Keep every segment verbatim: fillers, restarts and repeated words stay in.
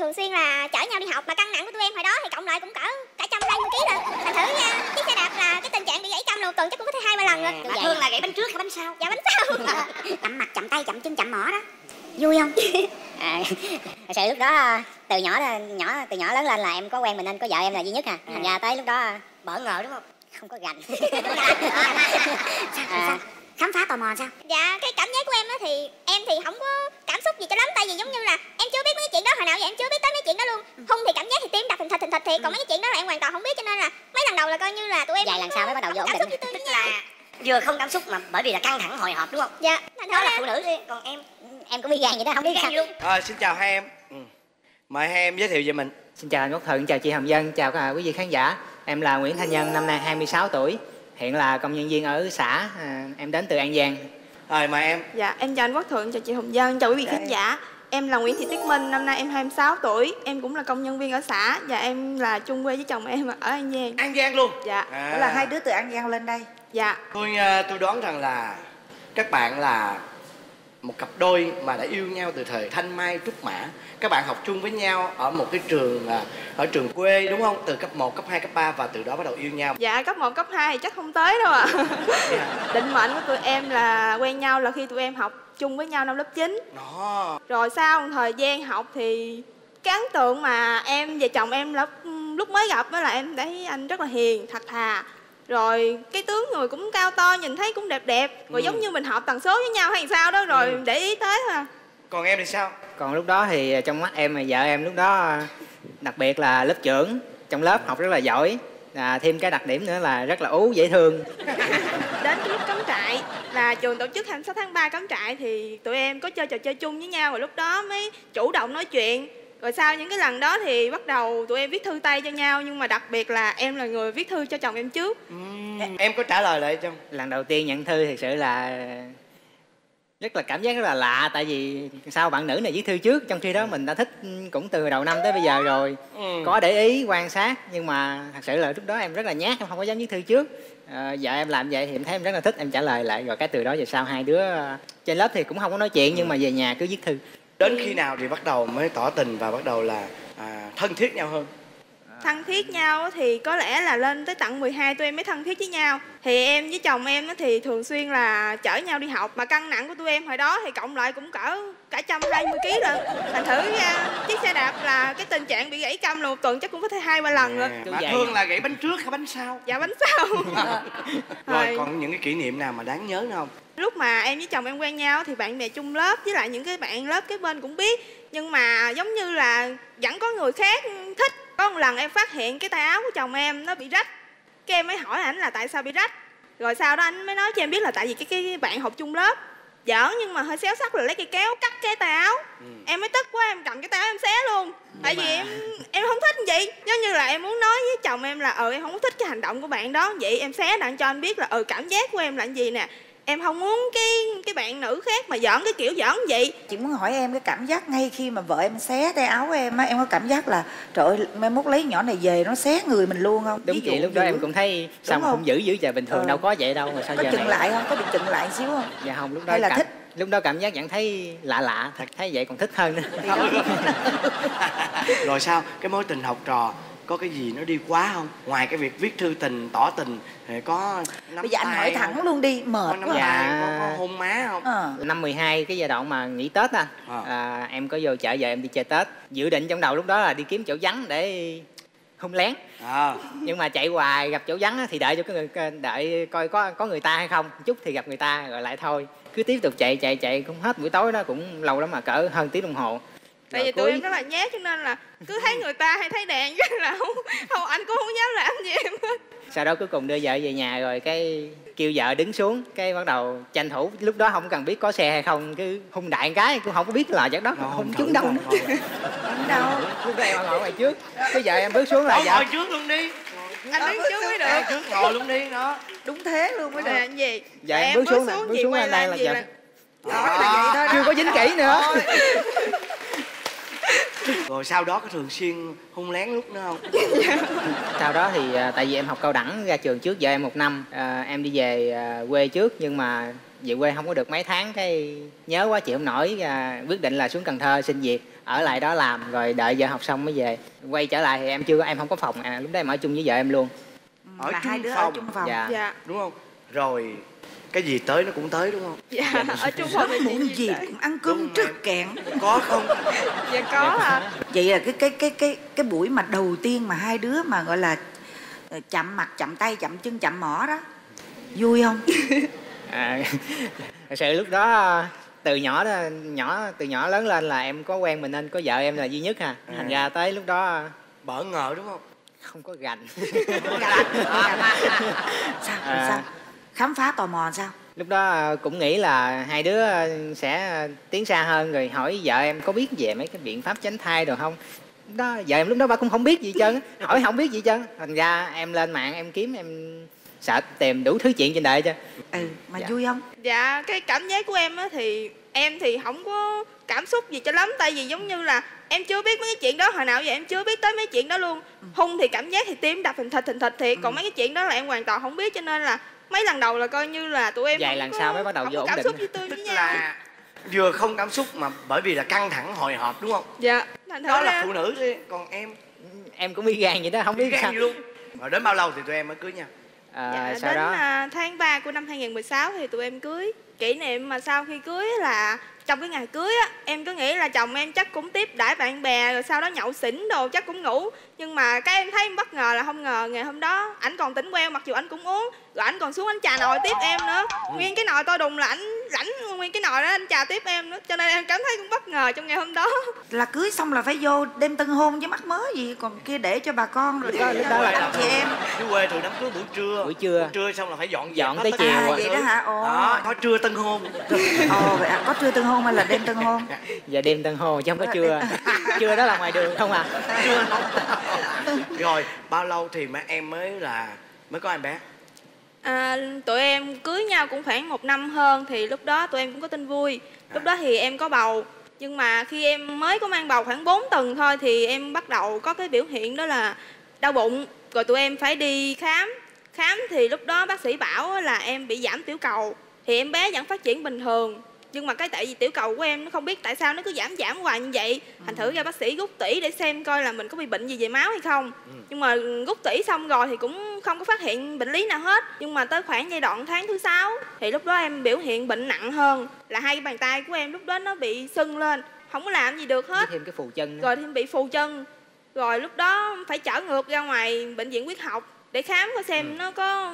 thường xuyên là chở nhau đi học, mà cân nặng của tụi em hồi đó thì cộng lại cũng cỡ cả trăm hai mươi ký rồi. Thành thử nha, chiếc xe đạp là cái tình trạng bị gãy cam một tuần chắc cũng có thể hai ba lần rồi. Bà Thương là gãy bánh trước hay bánh sau? Dạ bánh sau. Chậm mặt chậm tay chậm chân chậm mỏ đó. Vui không? À, thật sự lúc đó từ nhỏ nhỏ từ nhỏ lớn lên là em có quen mình nên có vợ em là duy nhất à. Thành ra tới lúc đó bỡ ngỡ đúng không? không có gành. À, khám phá tò mò sao? Dạ cái cảm giác của em á thì em thì không có cảm xúc gì cho lắm, tại vì giống như là em chưa biết mấy cái chuyện đó hồi nào giờ, em chưa biết tới mấy chuyện đó luôn. Hung thì cảm giác thì tim đập thình thịch thình thịch thì còn mấy cái chuyện đó là em hoàn toàn không biết, cho nên là mấy lần đầu là coi như là tụi em vài lần sau mới bắt đầu vô ổn định. Tức là vừa không cảm xúc mà bởi vì là căng thẳng hồi hộp đúng không? Dạ đó là phụ nữ đi, còn em em cũng biết gan vậy đó, không biết sao luôn. À, xin chào hai em. Ừ. Mời hai em giới thiệu về mình. Xin chào anh Quốc Thuận, chào chị Hồng Vân, chào cả quý vị khán giả. Em là Nguyễn Thanh Nhân, năm nay hai mươi sáu tuổi, hiện là công nhân viên ở xã, à, em đến từ An Giang. Rồi mời em. Dạ em chào anh Quốc Thuận, chào chị Hồng Vân, chào quý vị khán giả. Em là Nguyễn Thị Tuyết Minh, năm nay em hai mươi sáu tuổi, em cũng là công nhân viên ở xã và em là chung quê với chồng em ở An Giang. An Giang luôn? Dạ. À. Đó là hai đứa từ An Giang lên đây. Dạ. Tôi tôi đoán rằng là các bạn là một cặp đôi mà đã yêu nhau từ thời thanh mai trúc mã. Các bạn học chung với nhau ở một cái trường ở trường quê đúng không? Từ cấp một, cấp hai, cấp ba và từ đó bắt đầu yêu nhau. Dạ cấp một, cấp hai thì chắc không tới đâu ạ. À. Định mệnh của tụi em là quen nhau là khi tụi em học chung với nhau năm lớp chín. Đó. Rồi sau một thời gian học thì cái ấn tượng mà em và chồng em lúc, lúc mới gặp đó là em thấy anh rất là hiền, thật thà. Rồi cái tướng người cũng cao to, nhìn thấy cũng đẹp đẹp. Rồi ừ. giống như mình hợp tần số với nhau hay sao đó, rồi ừ. để ý tới thôi. Còn em thì sao? Còn lúc đó thì trong mắt em và vợ em lúc đó đặc biệt là lớp trưởng, trong lớp học rất là giỏi. À, thêm cái đặc điểm nữa là rất là ú, dễ thương. Đến cái lúc cắm trại là trường tổ chức hai mươi sáu tháng ba cắm trại thì tụi em có chơi trò chơi chung với nhau, rồi lúc đó mới chủ động nói chuyện. Rồi sau những cái lần đó thì bắt đầu tụi em viết thư tay cho nhau, nhưng mà đặc biệt là em là người viết thư cho chồng em trước. Uhm, em có trả lời lại không? Lần đầu tiên nhận thư thật sự là rất là cảm giác rất là lạ, tại vì sao bạn nữ này viết thư trước, trong khi đó mình đã thích cũng từ đầu năm tới bây giờ rồi. Ừ. Có để ý quan sát, nhưng mà thật sự là lúc đó em rất là nhát, em không có dám viết thư trước. À, vợ em làm vậy thì em thấy em rất là thích, em trả lời lại. Rồi cái từ đó về sau hai đứa trên lớp thì cũng không có nói chuyện, nhưng mà về nhà cứ viết thư. Đến khi nào thì bắt đầu mới tỏ tình và bắt đầu là à, thân thiết nhau hơn? Thân thiết nhau thì có lẽ là lên tới tận mười hai tụi em mới thân thiết với nhau. Thì em với chồng em thì thường xuyên là chở nhau đi học, mà cân nặng của tụi em hồi đó thì cộng lại cũng cỡ cả trăm hai mươi ký lận. Thành thử ra chiếc xe đạp là cái tình trạng bị gãy cam một tuần chắc cũng có thể hai ba lần rồi. Bà Thương là gãy bánh trước hay bánh sau? Dạ bánh sau. Rồi còn những cái kỷ niệm nào mà đáng nhớ nữa không? Lúc mà em với chồng em quen nhau thì bạn bè chung lớp với lại những cái bạn lớp kế bên cũng biết, nhưng mà giống như là vẫn có người khác thích. Có một lần em phát hiện cái tay áo của chồng em nó bị rách, cái em mới hỏi ảnh là tại sao bị rách. Rồi sau đó anh mới nói cho em biết là tại vì cái, cái bạn học chung lớp giỡn nhưng mà hơi xéo sắc là lấy cây kéo cắt cái tay áo. Ừ. Em mới tức quá, em cầm cái tay áo em xé luôn. Nhưng tại mà... vì em em không thích gì, giống như là em muốn nói với chồng em là ừ em không có thích cái hành động của bạn đó, vậy em xé đặng cho anh biết là ừ cảm giác của em là gì nè. Em không muốn cái cái bạn nữ khác mà giỡn cái kiểu giỡn vậy. Chị muốn hỏi em cái cảm giác ngay khi mà vợ em xé tay áo của em á, em có cảm giác là trời ơi mai mốt lấy nhỏ này về nó xé người mình luôn không? Đúng chị, lúc đó em cũng thấy sao mà không giữ giữ giờ bình thường ừ. đâu có vậy đâu mà sao có giờ chừng này... lại không? Có bị chừng lại xíu không? Dạ không, lúc đó hay là cảm... thích? Lúc đó cảm giác vẫn thấy lạ lạ, thật thấy vậy còn thích hơn nữa. Rồi sao? Cái mối tình học trò có cái gì nó đi quá không? Ngoài cái việc viết thư tình, tỏ tình thì có nắm bây giờ anh hỏi thẳng không? Luôn đi, mệt có quá. Dạ. Có, có hôn má không? À. Năm mười hai cái giai đoạn mà nghỉ Tết anh, à. À, em có vô chợ vợ em đi chơi Tết. Dự định trong đầu lúc đó là đi kiếm chỗ vắng để hung lén. À. Nhưng mà chạy hoài gặp chỗ vắng thì đợi cho cái người đợi coi có có người ta hay không. Chút thì gặp người ta rồi lại thôi. Cứ tiếp tục chạy chạy chạy cũng hết buổi tối đó, cũng lâu lắm mà cỡ hơn tiếng đồng hồ. Tại vì tụi em rất là nhát cho nên là cứ thấy người ta hay thấy đèn cái là không, không anh cũng không dám làm gì em hết. Sau đó cuối cùng đưa vợ về nhà rồi cái kêu vợ đứng xuống, cái bắt đầu tranh thủ, lúc đó không cần biết có xe hay không, cứ hung đại cái cũng không có biết là chắc đó không, không trúng đâu nữa. Đâu lúc đó em ngồi ngoài trước, cái vợ em bước xuống là vợ ngồi trước luôn đi, anh đứng trước mới được, trước ngồi luôn đi đó, đúng thế luôn mới được. Là gì vợ em bước xuống, bước xuống là đây là vợ chưa có dính kỹ nữa. Rồi sau đó có thường xuyên hung lén lúc nữa không? Sau đó thì tại vì em học cao đẳng ra trường trước vợ em một năm, à, em đi về à, quê trước, nhưng mà về quê không có được mấy tháng cái nhớ quá chịu không nổi, à, quyết định là xuống Cần Thơ xin việc ở lại đó làm rồi đợi vợ học xong mới về. Quay trở lại thì em chưa em không có phòng, à, lúc đó em ở chung với vợ em luôn. Ở là chung hai đứa phòng. ở chung phòng. Dạ. Dạ. Đúng không? Rồi cái gì tới nó cũng tới đúng không? Dạ, ở chung phòng thì Muốn chuyện gì tới. cũng ăn cơm Đúng trước em. kẹn. Có không? Dạ có à. Vậy là cái cái cái cái cái buổi mà đầu tiên mà hai đứa mà gọi là ờ, chậm mặt chậm tay chậm chân chậm mỏ đó, vui không? À, thật sự lúc đó từ nhỏ đó, nhỏ từ nhỏ lớn lên là em có quen mình nên có vợ em là duy nhất à. Thành ra tới lúc đó Bỡ ngỡ đúng không? không có gành. Sao À. sao? Khám phá tò mò sao? Lúc đó cũng nghĩ là hai đứa sẽ tiến xa hơn, rồi hỏi vợ em có biết về mấy cái biện pháp tránh thai rồi không. Lúc đó vợ em lúc đó bà cũng không biết gì hết trơn á, hỏi không biết gì hết trơn. Thành ra em lên mạng em kiếm, em sợ tìm đủ thứ chuyện trên đời chứ. Ừ, mà Dạ. vui không? Dạ, cái cảm giác của em á thì em thì không có cảm xúc gì cho lắm. Tại vì giống như là em chưa biết mấy cái chuyện đó hồi nào giờ, em chưa biết tới mấy chuyện đó luôn. Hung thì cảm giác thì tim đập thình thịch thình thịch thiệt. Còn mấy cái chuyện đó là em hoàn toàn không biết, cho nên là mấy lần đầu là coi như là tụi em Vài không lần có, sau mới bắt đầu không vô có ổn cảm định. xúc với tôi với Tức nhau. là vừa không cảm xúc mà bởi vì là căng thẳng hồi hộp đúng không? Dạ, thành thử Đó là ra phụ nữ thôi, còn em Em cũng y gan vậy đó, không biết gan sao. gì luôn. Rồi đến bao lâu thì tụi em mới cưới nhau? À, dạ, sau đến đó à, tháng ba của năm hai không một sáu thì tụi em cưới. Kỷ niệm mà sau khi cưới là trong cái ngày cưới á, em cứ nghĩ là chồng em chắc cũng tiếp đãi bạn bè rồi sau đó nhậu xỉn đồ chắc cũng ngủ. Nhưng mà cái em thấy em bất ngờ là không ngờ ngày hôm đó ảnh còn tỉnh queo, mặc dù ảnh cũng uống, rồi ảnh còn xuống ảnh trà nồi tiếp em nữa. Nguyên cái nồi to đùng là ảnh lãnh nguyên cái nồi đó anh trà tiếp em nữa, cho nên em cảm thấy cũng bất ngờ trong ngày hôm đó. Là cưới xong là phải vô đêm tân hôn với mắc mớ gì, còn kia để cho bà con rồi đó- lúc đó là- anh chị em. Dưới quê thường đám cưới buổi trưa. Buổi trưa. Buổi trưa xong là phải dọn dẹp Dọn hết tới tất chiều cả à. mọi Vậy thứ. đó hả? Ồ. Đó, có trưa tân hôn. Ồ, vậy à, có trưa tân hôn hay là đêm tân hôn? giờ đêm tân hôn chứ không có trưa. Trưa đó là ngoài đường không à. Trưa nóng. Rồi bao lâu thì mà em mới là mới có em bé? À, tụi em cưới nhau cũng khoảng một năm hơn thì lúc đó tụi em cũng có tin vui. Lúc đó thì em có bầu, nhưng mà khi em mới có mang bầu khoảng bốn tuần thôi thì em bắt đầu có cái biểu hiện đó là đau bụng. Rồi tụi em phải đi khám. Khám thì lúc đó bác sĩ bảo là em bị giảm tiểu cầu. Thì em bé vẫn phát triển bình thường. Nhưng mà cái tại vì tiểu cầu của em nó không biết tại sao nó cứ giảm giảm hoài như vậy. Thành thử ra bác sĩ rút tủy để xem coi là mình có bị bệnh gì về máu hay không. Nhưng mà rút tủy xong rồi thì cũng không có phát hiện bệnh lý nào hết. Nhưng mà tới khoảng giai đoạn tháng thứ sáu thì lúc đó em biểu hiện bệnh nặng hơn. Là hai cái bàn tay của em lúc đó nó bị sưng lên, không có làm gì được Với hết. thêm cái phù chân nữa. Rồi thêm bị phù chân. Rồi lúc đó phải chở ngược ra ngoài bệnh viện huyết học để khám coi xem nó có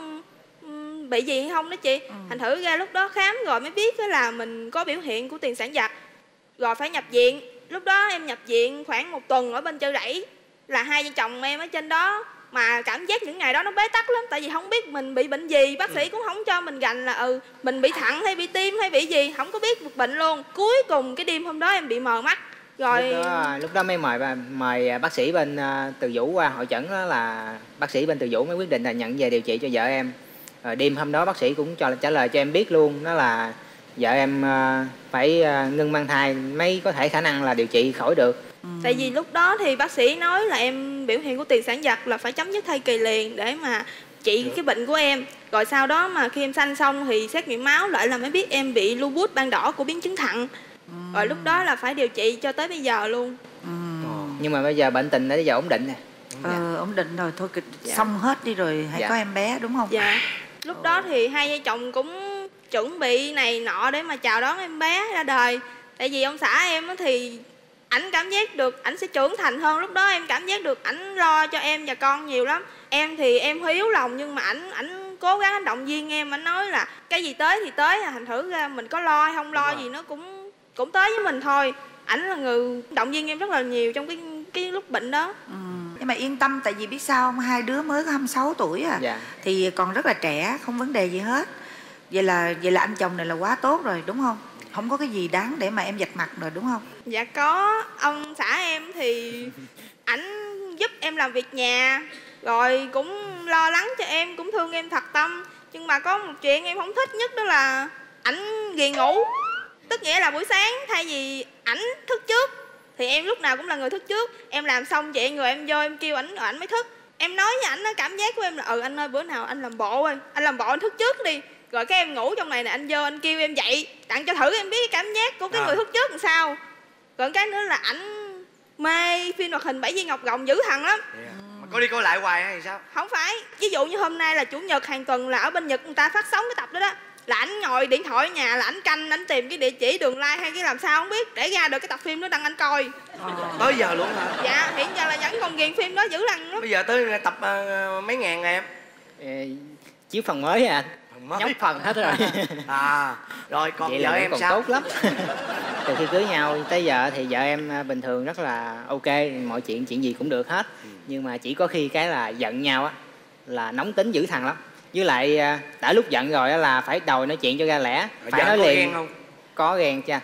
ừm, bị gì hay không đó chị. Thành thử ra lúc đó khám rồi mới biết á là mình có biểu hiện của tiền sản giật. Rồi phải nhập viện. Lúc đó em nhập viện khoảng một tuần ở bên Chợ Rẫy. Là hai vợ chồng em ở trên đó. Mà cảm giác những ngày đó nó bế tắc lắm. Tại vì không biết mình bị bệnh gì. Bác sĩ cũng không cho mình gành là ừ mình bị thận hay bị tim hay bị gì. Không có biết một bệnh luôn. Cuối cùng cái đêm hôm đó em bị mờ mắt. Rồi Lúc đó, lúc đó mới mời bà- mời bác sĩ bên à, Từ Dũ qua hội chẩn, đó là bác sĩ bên Từ Dũ mới quyết định là nhận về điều trị cho vợ em. Rồi đêm hôm đó bác sĩ cũng cho trả lời cho em biết luôn, đó là vợ em à, phải à, ngưng mang thai mới có thể khả năng là điều trị khỏi được. tại vì lúc đó thì bác sĩ nói là em biểu hiện của tiền sản giật là phải chấm dứt thai kỳ liền để mà trị cái bệnh của em. Rồi sau đó mà khi em sanh xong thì xét nghiệm máu lại là mới biết em bị lupus ban đỏ của biến chứng thận. Rồi lúc đó là phải điều trị cho tới bây giờ luôn. Nhưng mà bây giờ bệnh tình đã giờ ổn định rồi. Ờ, ổn định rồi, thôi kịch Dạ. xong hết đi rồi hãy Dạ. có em bé đúng không? Dạ. Lúc đó thì hai vợ chồng cũng chuẩn bị này nọ để mà chào đón em bé ra đời. Tại vì ông xã em á thì ảnh cảm giác được ảnh sẽ trưởng thành hơn. Lúc đó em cảm giác được ảnh lo cho em và con nhiều lắm. Em thì em hiếu lòng nhưng mà ảnh ảnh cố gắng ảnh động viên em. Ảnh nói là cái gì tới thì tới, thành thử ra mình có lo hay không lo gì nó cũng cũng tới với mình thôi. Ảnh là người động viên em rất là nhiều trong cái cái lúc bệnh đó. Ừ. Nhưng mà yên tâm, tại vì biết sao không, hai đứa mới có hai mươi sáu tuổi à, Dạ. thì còn rất là trẻ, không vấn đề gì hết. Vậy là vậy là anh chồng này là quá tốt rồi đúng không? Không có cái gì đáng để mà em vạch mặt rồi đúng không? Dạ có, ông xã em thì ảnh giúp em làm việc nhà, rồi cũng lo lắng cho em, cũng thương em thật tâm. Nhưng mà có một chuyện em không thích nhất đó là ảnh ghiền ngủ. Tức nghĩa là buổi sáng thay vì ảnh thức trước thì em lúc nào cũng là người thức trước. Em làm xong chuyện rồi em vô em kêu ảnh, ảnh mới thức. Em nói với ảnh á, cảm giác của em là ừ anh ơi bữa nào anh làm bộ ơi, anh làm bộ anh thức trước đi. Rồi cái em ngủ trong này nè, anh vô anh kêu em dậy, tặng cho thử em biết cái cảm giác của cái À. người thức trước làm sao. Còn cái nữa là ảnh coi phim hoạt hình Bảy Viên Ngọc Rồng dữ thần lắm. Yeah. Mà có đi coi lại hoài hay sao? Không phải, ví dụ như hôm nay là chủ nhật hàng tuần là ở bên Nhật người ta phát sóng cái tập đó đó, là ảnh ngồi điện thoại ở nhà là ảnh canh, ảnh tìm cái địa chỉ đường like hay cái làm sao không biết để ra được cái tập phim đó đăng ảnh coi. À. Tới giờ luôn hả? Dạ, hiện giờ là vẫn còn ghiền phim đó dữ lắm. Bây giờ tới tập uh, mấy ngàn rồi em? Ê, chiếu phần mới à? Phần mới. Nhóc phần hết rồi. À, rồi còn vậy vợ là em còn sao? Tốt lắm. Từ khi cưới nhau tới giờ thì vợ em bình thường rất là ok, mọi chuyện chuyện gì cũng được hết. Ừ. Nhưng mà chỉ có khi cái là giận nhau á là nóng tính dữ thằng lắm. Với lại đã lúc giận rồi á là phải đòi nói chuyện cho ra lẽ. Rồi phải nói có liền. Ghen không? Có ghen cha.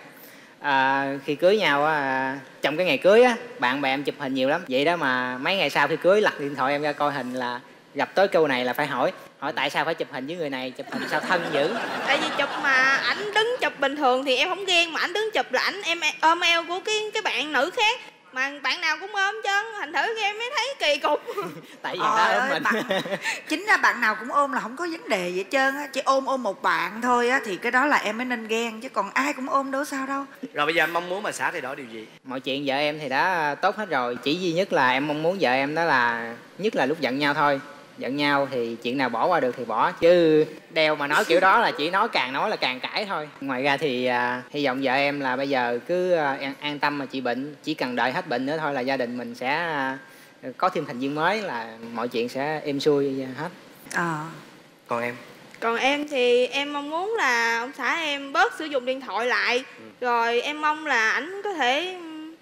À, khi cưới nhau á, trong cái ngày cưới á, bạn bè em chụp hình nhiều lắm. Vậy đó mà mấy ngày sau khi cưới lật điện thoại em ra coi hình là gặp tới câu này là phải hỏi hỏi tại sao phải chụp hình với người này, chụp hình sao thân dữ. Tại vì chụp mà ảnh đứng chụp bình thường thì em không ghen, mà ảnh đứng chụp là ảnh em ôm eo của cái cái bạn nữ khác mà bạn nào cũng ôm chứ, thành thử em mới thấy kỳ cục. Tại vì ta ôm mình. Bạn, chính ra bạn nào cũng ôm là không có vấn đề gì hết trơn á, chỉ ôm ôm một bạn thôi á thì cái đó là em mới nên ghen, chứ còn ai cũng ôm đâu sao đâu. Rồi bây giờ anh mong muốn bà xã thay đổi điều gì? Mọi chuyện vợ em thì đã tốt hết rồi, chỉ duy nhất là em mong muốn vợ em đó là nhất là lúc giận nhau thôi. Giận nhau thì chuyện nào bỏ qua được thì bỏ, chứ đeo mà nói kiểu đó là chỉ nói càng nói là càng cãi thôi. Ngoài ra thì à, hy vọng vợ em là bây giờ cứ à, an, an tâm mà chị bệnh, chỉ cần đợi hết bệnh nữa thôi là gia đình mình sẽ à, có thêm thành viên mới là mọi chuyện sẽ êm xuôi hết. À. Còn em? Còn em thì em mong muốn là ông xã em bớt sử dụng điện thoại lại. Ừ. Rồi em mong là ảnh có thể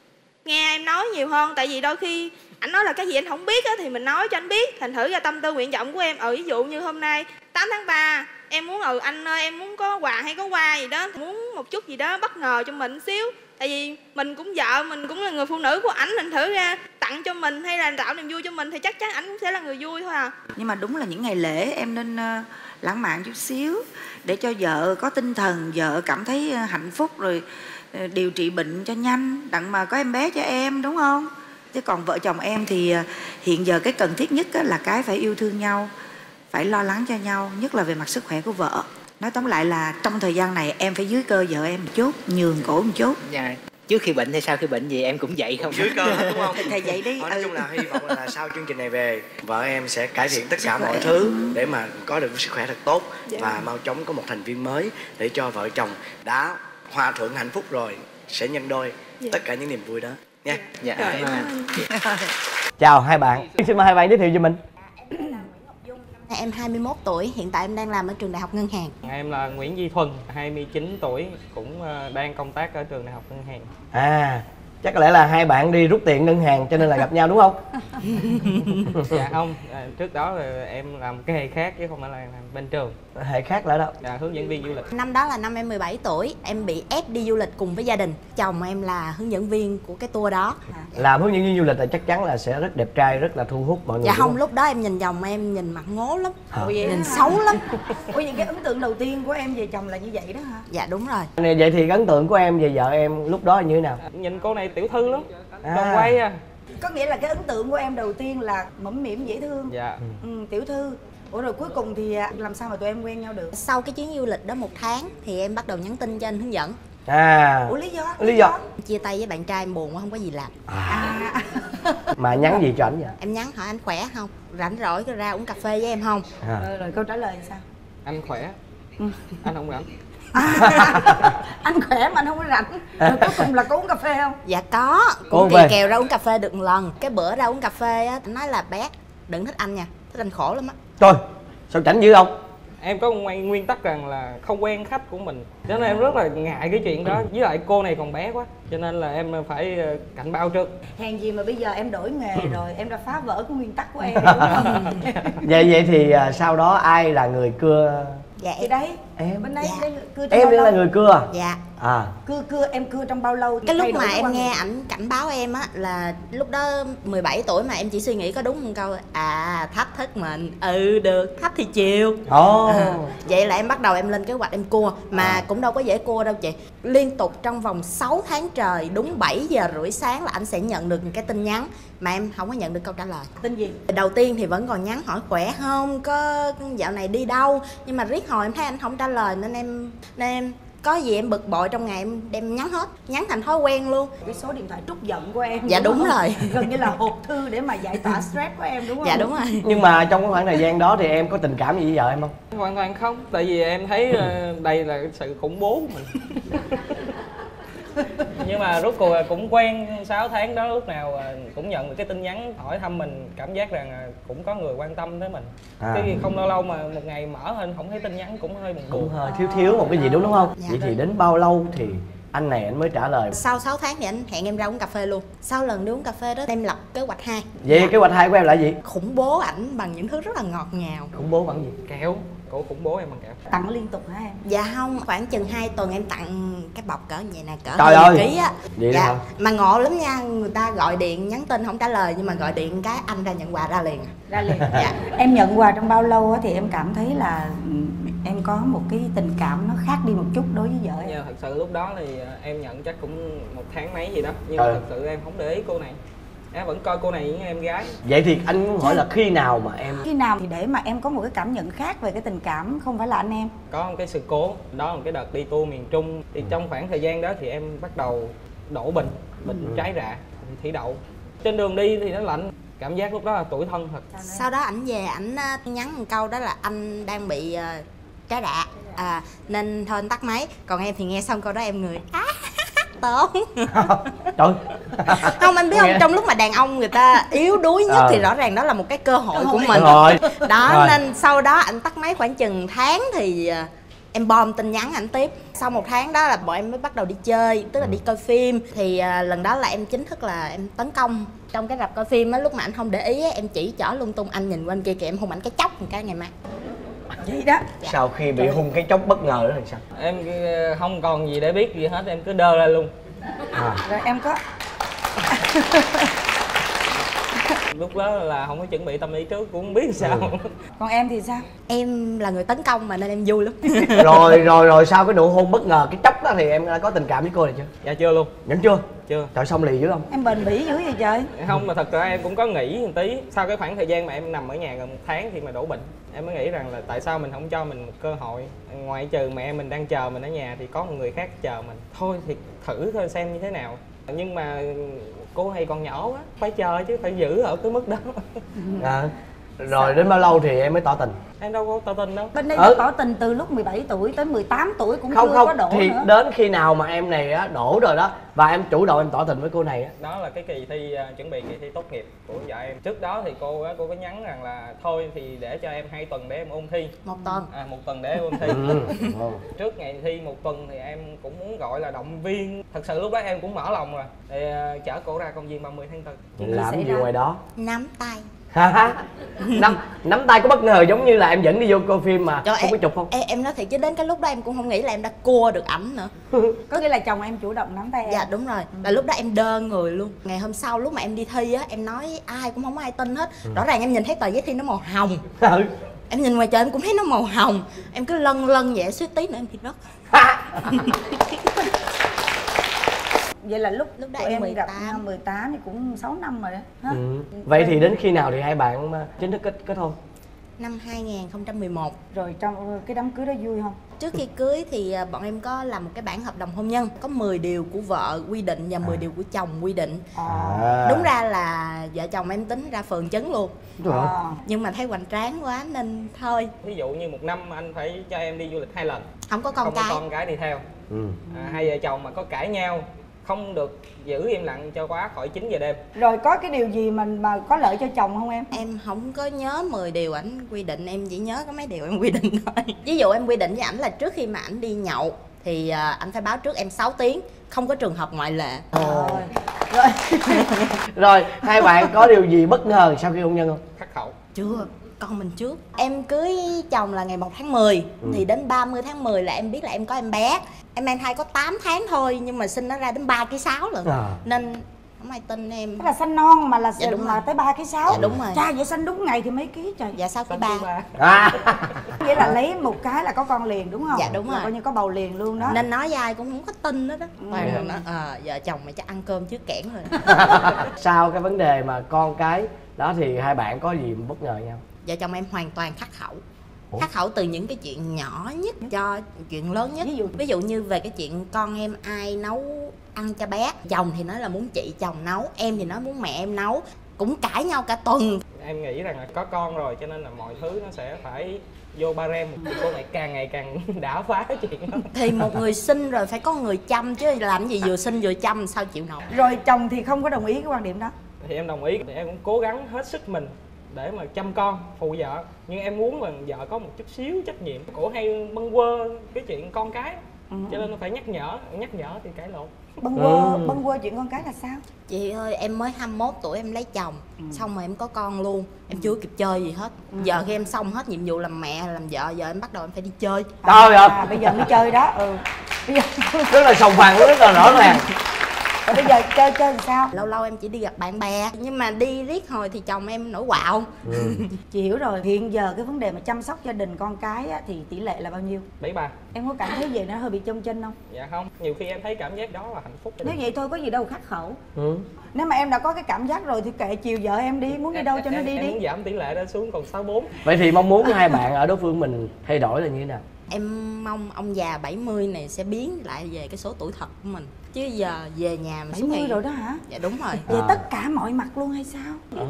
nghe em nói nhiều hơn. Tại vì đôi khi ảnh nói là cái gì anh không biết á, thì mình nói cho anh biết. Thành thử ra tâm tư nguyện vọng của em, ừ ví dụ như hôm nay tám tháng ba em muốn ừ anh ơi em muốn có quà hay có quà gì đó, muốn một chút gì đó bất ngờ cho mình xíu. Tại vì mình cũng vợ, mình cũng là người phụ nữ của ảnh, thành thử ra tặng cho mình hay là tạo niềm vui cho mình thì chắc chắn ảnh cũng sẽ là người vui thôi à. Nhưng mà đúng là những ngày lễ em nên uh, lãng mạn chút xíu để cho vợ có tinh thần, vợ cảm thấy uh, hạnh phúc, rồi uh, điều trị bệnh cho nhanh, đặng mà có em bé cho em, đúng không? Chứ còn vợ chồng em thì uh, hiện giờ cái cần thiết nhất uh, là cái phải yêu thương nhau, phải lo lắng cho nhau, nhất là về mặt sức khỏe của vợ. Nói tóm lại là trong thời gian này em phải dưới cơ vợ em một chút, nhường cổ một chút. Dạ. Trước khi bệnh hay sau khi bệnh gì em cũng vậy không? Dưới cơ hết đúng không? Thầy vậy đi. Nói chung là hy vọng là sau chương trình này về vợ em sẽ cải thiện tất cả mọi thứ để mà có được sức khỏe thật tốt. Dạ. Và mau chóng có một thành viên mới để cho vợ chồng đã hòa thuận hạnh phúc rồi sẽ nhân đôi. Dạ. Tất cả những niềm vui đó nha. Dạ. Dạ. Chào hai bạn, xin mời hai bạn giới thiệu cho mình. Em hai mươi mốt tuổi, hiện tại em đang làm ở trường Đại học Ngân hàng. Em là Nguyễn Duy Thuần, hai mươi chín tuổi, cũng đang công tác ở trường Đại học Ngân hàng. À, chắc có lẽ là hai bạn đi rút tiền ngân hàng cho nên là gặp nhau đúng không? Dạ không, à, trước đó là em làm cái nghề khác chứ không phải là làm bên trường. Hệ khác là đâu? Dạ, hướng dẫn viên du lịch. Năm đó là năm em mười bảy tuổi, em bị ép đi du lịch cùng với gia đình. Chồng em là hướng dẫn viên của cái tour đó. Làm hướng dẫn viên du lịch là chắc chắn là sẽ rất đẹp trai, rất là thu hút mọi người. Dạ không, lúc đó em nhìn chồng em nhìn mặt ngố lắm. Ủa vậy nhìn xấu lắm. Ủa vậy cái ấn tượng đầu tiên của em về chồng là như vậy đó hả? Dạ đúng rồi. Vậy thì ấn tượng của em về vợ em lúc đó như thế nào? Nhìn cô này tiểu thư lắm, à. Con quay à. Có nghĩa là cái ấn tượng của em đầu tiên là mõm mỉm dễ thương. Dạ. Ừ, tiểu thư. Ủa rồi cuối cùng thì làm sao mà tụi em quen nhau được? Sau cái chuyến du lịch đó một tháng thì em bắt đầu nhắn tin cho anh hướng dẫn. À. Ủa lý do? Lý do? Chia tay với bạn trai em buồn quá không có gì làm. À. Mà nhắn gì cho ảnh vậy? Em nhắn hỏi anh khỏe không? Rảnh rỗi cứ ra uống cà phê với em không? À. Rồi, rồi câu trả lời sao? Anh khỏe. Ừ. Anh không rảnh. À, anh khỏe mà anh không có rảnh. Rồi cuối cùng là có uống cà phê không? Dạ có, cũng kỳ kèo ra uống cà phê được một lần. Cái bữa ra uống cà phê á, anh nói là bé đừng thích anh nha, thích anh khổ lắm á. Trời, sao chảnh dữ không? Em có nguyên tắc rằng là không quen khách của mình, cho nên em rất là ngại cái chuyện đó. Với lại cô này còn bé quá, cho nên là em phải cảnh báo trước. Hèn gì mà bây giờ em đổi nghề rồi, em đã phá vỡ cái nguyên tắc của em, đúng không? Vậy vậy thì sau đó ai là người cưa? Dạ em. Đấy, em. bên đấy dạ. cưa trong em bao lâu? là người cưa. Dạ. À. Cưa cưa em cưa trong bao lâu? Cái lúc mà em nghe ảnh cảnh báo em á là lúc đó mười bảy tuổi mà em chỉ suy nghĩ có đúng một câu à thách thức mình, ừ được, thách thì chiều. Ồ. Oh. À, vậy là em bắt đầu em lên kế hoạch em cua, mà à. cũng đâu có dễ cua đâu chị. Liên tục trong vòng sáu tháng trời, đúng bảy giờ rưỡi sáng là anh sẽ nhận được một cái tin nhắn mà em không có nhận được câu trả lời. Tin gì? Đầu tiên thì vẫn còn nhắn hỏi khỏe không, có dạo này đi đâu, nhưng mà riết hồi em thấy anh không trả lời nên em nên em Có gì em bực bội trong ngày em đem nhắn hết, nhắn thành thói quen luôn. Cái số điện thoại trút giận của em. Dạ đúng, đúng rồi. Gần như là hộp thư để mà giải tỏa stress của em đúng không? Dạ đúng rồi. Nhưng mà trong cái khoảng thời gian đó thì em có tình cảm gì với vợ em không? Hoàn toàn không, tại vì em thấy đây là sự khủng bố của mình. Nhưng mà rốt cuộc cũng quen sáu tháng đó, lúc nào cũng nhận được cái tin nhắn hỏi thăm mình, cảm giác rằng cũng có người quan tâm tới mình. À. Cái không lâu lâu mà một ngày mở lên không thấy tin nhắn cũng hơi buồn buồn. Cũng hơi thiếu thiếu một cái gì đúng không? Dạ. Vậy thì đến bao lâu thì anh này anh mới trả lời? Sau sáu tháng thì anh hẹn em ra uống cà phê luôn. Sau lần đi uống cà phê đó em lập kế hoạch hai. Vậy dạ. Kế hoạch hai của em là gì? Khủng bố ảnh bằng những thứ rất là ngọt ngào. Khủng bố bằng gì? Kẹo. Cổ khủng bố em bằng kẹo. Tặng liên tục hả em? Dạ không, khoảng chừng hai tuần em tặng cái bọc cỡ vậy nè, cỡ trời ơi ký á. Vậy dạ. hả? Mà ngộ lắm nha, người ta gọi điện nhắn tin không trả lời, nhưng mà gọi điện cái anh ra nhận quà ra liền. Ra liền. Dạ. Em nhận quà trong bao lâu thì em cảm thấy là em có một cái tình cảm nó khác đi một chút đối với vợ em? Dạ, thật sự lúc đó thì em nhận chắc cũng một tháng mấy gì đó, nhưng mà ừ. thật sự em không để ý cô này. Em vẫn coi cô này như em gái. Vậy thì anh muốn hỏi là khi nào mà em... Khi nào thì để mà em có một cái cảm nhận khác về cái tình cảm không phải là anh em? Có một cái sự cố, đó là một cái đợt đi tour miền Trung. Thì trong khoảng thời gian đó thì em bắt đầu đổ bình, bình ừ. trái rạ, thủy đậu. Trên đường đi thì nó lạnh, cảm giác lúc đó là tủi thân thật. Sau đó ảnh về, ảnh nhắn một câu đó là anh đang bị uh, trái rạ, à, nên thôi anh tắt máy. Còn em thì nghe xong câu đó em người á tốt. Trời. Không, anh biết không, trong lúc mà đàn ông người ta yếu đuối nhất à. Thì rõ ràng đó là một cái cơ hội, cơ hội. của mình rồi. Đó rồi. Nên sau đó anh tắt máy khoảng chừng tháng thì em bom tin nhắn ảnh tiếp. Sau một tháng đó là bọn em mới bắt đầu đi chơi, tức là đi coi phim. Thì uh, lần đó là em chính thức là em tấn công. Trong cái rạp coi phim á, lúc mà anh không để ý á, em chỉ chỏ lung tung, anh nhìn quanh kia kìa, em hôn ảnh cái chốc một cái ngày mai. Vậy đó. Dạ. Sau khi bị hung cái chốc bất ngờ đó thì sao? Em không còn gì để biết gì hết, em cứ đơ ra luôn. À. Rồi em có lúc đó là không có chuẩn bị tâm lý trước, cũng không biết sao. Ừ. Còn em thì sao? Em là người tấn công mà nên em vui lắm. Rồi rồi rồi sau cái nụ hôn bất ngờ cái chốc đó thì em đã có tình cảm với cô này chưa? Dạ chưa luôn. Vẫn chưa? Chưa. Trời, xong lì dữ không? Em bền bỉ dữ vậy trời. Không, mà thật ra em cũng có nghĩ một tí. Sau cái khoảng thời gian mà em nằm ở nhà gần một tháng khi mà đổ bệnh, em mới nghĩ rằng là tại sao mình không cho mình một cơ hội. Ngoại trừ mẹ mình đang chờ mình ở nhà thì có một người khác chờ mình. Thôi thì thử thôi xem như thế nào. Nhưng mà cô này còn nhỏ quá, phải chờ chứ, phải giữ ở cái mức đó. À, rồi đến bao lâu thì em mới tỏ tình? Em đâu có tỏ tình đâu. Bên đây ừ. tỏ tình từ lúc mười bảy tuổi tới mười tám tuổi cũng không, chưa không, có đổ thì nữa. Đến khi nào mà em này á đổ rồi đó và em chủ động em tỏ tình với cô này á? Đó là cái kỳ thi uh, chuẩn bị kỳ thi tốt nghiệp của vợ em. Trước đó thì cô á, cô có nhắn rằng là thôi thì để cho em hai tuần để em ôn thi. Một tuần. À, một tuần để em ôn thi. Ừ. Trước ngày thi một tuần thì em cũng muốn gọi là động viên. Thật sự lúc đó em cũng mở lòng rồi. Thì uh, chở cô ra công viên ba mươi tháng tư. Làm gì ngoài đó? Nắm tay. nắm nắm tay có bất ngờ giống như là em dẫn đi vô coi phim mà Trời, không em, có chụp không? Em, em nói thiệt chứ đến cái lúc đó em cũng không nghĩ là em đã cua được ảnh nữa. Có nghĩa là chồng em chủ động nắm tay em? Dạ đúng rồi. Ừ. Là lúc đó em đơ người luôn. Ngày hôm sau lúc mà em đi thi á, em nói ai cũng không có ai tin hết. Ừ. Rõ ràng em nhìn thấy tờ giấy thi nó màu hồng. Ừ. Em nhìn ngoài trời em cũng thấy nó màu hồng. Em cứ lân lân vậy, suýt tí nữa em thì rớt. Vậy là lúc lúc đó em mười tám. gặp mười tám thì cũng sáu năm rồi đó. Hả? Ừ. Vậy thì đến khi nào thì hai bạn chính thức kết kết hôn? Năm hai nghìn không trăm mười một. Rồi trong cái đám cưới đó vui không? Trước khi cưới thì bọn em có làm một cái bản hợp đồng hôn nhân. Có mười điều của vợ quy định và mười à. điều của chồng quy định. À. Đúng ra là vợ chồng em tính ra phường chấn luôn. À. Nhưng mà thấy hoành tráng quá nên thôi. Ví dụ như một năm anh phải cho em đi du lịch hai lần. Không có con không cái. Không có con cái đi theo. Ừ. À, hai vợ chồng mà có cãi nhau không được giữ im lặng cho quá khỏi chín giờ đêm. Rồi có cái điều gì mình mà có lợi cho chồng không em? Em không có nhớ mười điều ảnh quy định, em chỉ nhớ có mấy điều em quy định thôi. Ví dụ em quy định với ảnh là trước khi mà ảnh đi nhậu thì uh, anh phải báo trước em sáu tiếng, không có trường hợp ngoại lệ. Rồi. Rồi. Rồi, hai bạn có điều gì bất ngờ sau khi hôn nhân không? Khắc khẩu. Chưa, con mình trước. Em cưới chồng là ngày một tháng mười. Ừ. Thì đến ba mươi tháng mười là em biết là em có em bé. Em mang thai có tám tháng thôi nhưng mà sinh nó ra đến ba ký sáu lận. À. Nên không ai tin em. Tức là sanh non mà là dạ, đúng là rồi. Tới ba ký sáu. Dạ đúng rồi. Cha vậy sanh đúng ngày thì mấy ký trời? Dạ sáu ký ba. À. Nghĩa là lấy một cái là có con liền đúng không? Dạ đúng là rồi. Coi như có bầu liền luôn đó. Nên nói với ai cũng không có tin đó đó. Toàn ừ. là nói à, vợ chồng mày chắc ăn cơm trước kẽn rồi. Sau cái vấn đề mà con cái đó thì hai bạn có gì bất ngờ nhau? Vợ chồng em hoàn toàn khắc khẩu. khắc khẩu từ những cái chuyện nhỏ nhất cho chuyện lớn nhất. Ví dụ ví dụ như về cái chuyện con em ai nấu ăn cho bé, chồng thì nói là muốn chị chồng nấu, em thì nói muốn mẹ em nấu, cũng cãi nhau cả tuần. Em nghĩ rằng là có con rồi cho nên là mọi thứ nó sẽ phải vô ba rem, cô lại càng ngày càng đã phá cái chuyện đó. Thì một người sinh rồi phải có người chăm chứ, làm gì vừa sinh vừa chăm sao chịu nổi. Rồi chồng thì không có đồng ý cái quan điểm đó. Thì em đồng ý, thì em cũng cố gắng hết sức mình để mà chăm con, phụ vợ. Nhưng em muốn là vợ có một chút xíu trách nhiệm. Cổ hay bâng quơ cái chuyện con cái, ừ. cho nên nó phải nhắc nhở, nhắc nhở thì cãi lộn. Bâng quơ, ừ. bâng quơ chuyện con cái là sao? Chị ơi, em mới hai mươi mốt tuổi em lấy chồng, ừ. xong rồi em có con luôn, em chưa kịp chơi gì hết. ừ. Giờ khi em xong hết nhiệm vụ làm mẹ làm vợ, giờ em bắt đầu em phải đi chơi. Trời ơi, à, bây giờ mới chơi đó. ừ bây giờ rất là sòng phẳng, rất là rõ ràng. Rồi bây giờ chơi chơi làm sao? Lâu lâu em chỉ đi gặp bạn bè, nhưng mà đi riết hồi thì chồng em nổi quạo. ừ. Chị hiểu rồi. Hiện giờ cái vấn đề mà chăm sóc gia đình con cái á, thì tỷ lệ là bao nhiêu? Bảy ba. Em có cảm thấy vậy nó hơi bị chông chênh không? Dạ không, nhiều khi em thấy cảm giác đó là hạnh phúc. Nếu vậy thôi có gì đâu khắc khẩu. ừ. Nếu mà em đã có cái cảm giác rồi thì kệ chiều vợ em đi, muốn đi đâu cho em, nó đi em đi. muốn giảm tỷ lệ đó xuống còn sáu bốn. Vậy thì mong muốn của hai bạn ở đối phương mình thay đổi là như thế nào? Em mong ông già bảy mươi này sẽ biến lại về cái số tuổi thật của mình. Chứ giờ về nhà mà bảy mươi rồi đó hả? Dạ đúng rồi. Về À. tất cả mọi mặt luôn hay sao? À.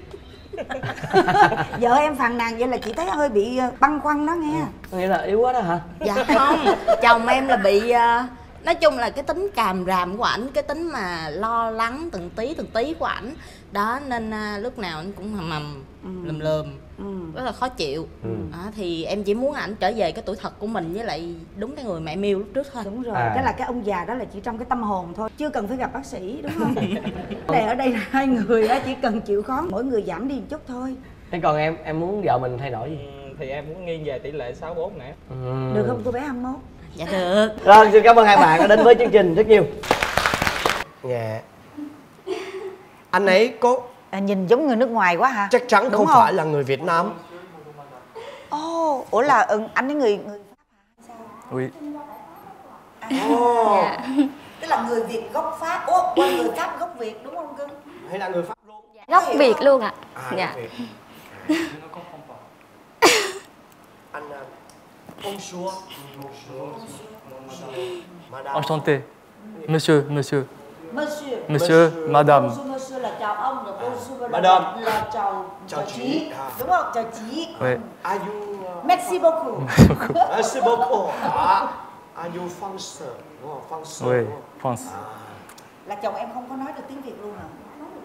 Vợ em phàn nàn vậy là chị thấy hơi bị băn khoăn đó nghe. Có nghĩa là yếu quá đó hả? Dạ không, chồng em là bị uh, nói chung là cái tính càm ràm của ảnh, cái tính mà lo lắng từng tí từng tí của ảnh đó, nên uh, lúc nào anh cũng hầm mầm ừ. lùm lùm, ừ. rất là khó chịu. ừ. Đó, thì em chỉ muốn ảnh trở về cái tuổi thật của mình với lại đúng cái người mẹ em yêu lúc trước thôi. Đúng rồi, À. cái là cái ông già đó là chỉ trong cái tâm hồn thôi, chưa cần phải gặp bác sĩ, đúng không? Để ở đây là hai người đó chỉ cần chịu khó, mỗi người giảm đi một chút thôi. Thế còn em, em muốn vợ mình thay đổi gì? Ừ, thì em muốn nghiêng về tỷ lệ sáu bốn nè. ừ. Được không cô bé hai mươi mốt? Dạ được. Rồi, xin cảm ơn hai bạn đã đến với chương trình rất nhiều. Dạ. Anh ấy có À, nhìn giống người nước ngoài quá hả? chắc chắn Đúng không, không? phải là người Việt Nam. Ồ, oh, ủa là ừ, anh ấy người người Oui. à, Ồ. tức là người Việt gốc Pháp, ủa, quên, người Pháp gốc Việt đúng không cưng? Hay là người Pháp luôn? Gốc Việt luôn ạ. À, Dạ. gốc Việt. Anh uh, bonjour. Madame. Enchanté. Monsieur, monsieur. Monsieur. Monsieur, madame. Bonjour monsieur là chào ông, rồi bonjour Madame. là, là chào Chào chị. À. đúng không? Chào chị. Oui. Are you uh, Merci beaucoup. Merci beaucoup. À, are you Français? Đúng không? Français. Oui, đúng không? France. À. Là chồng em không có nói được tiếng Việt luôn hả?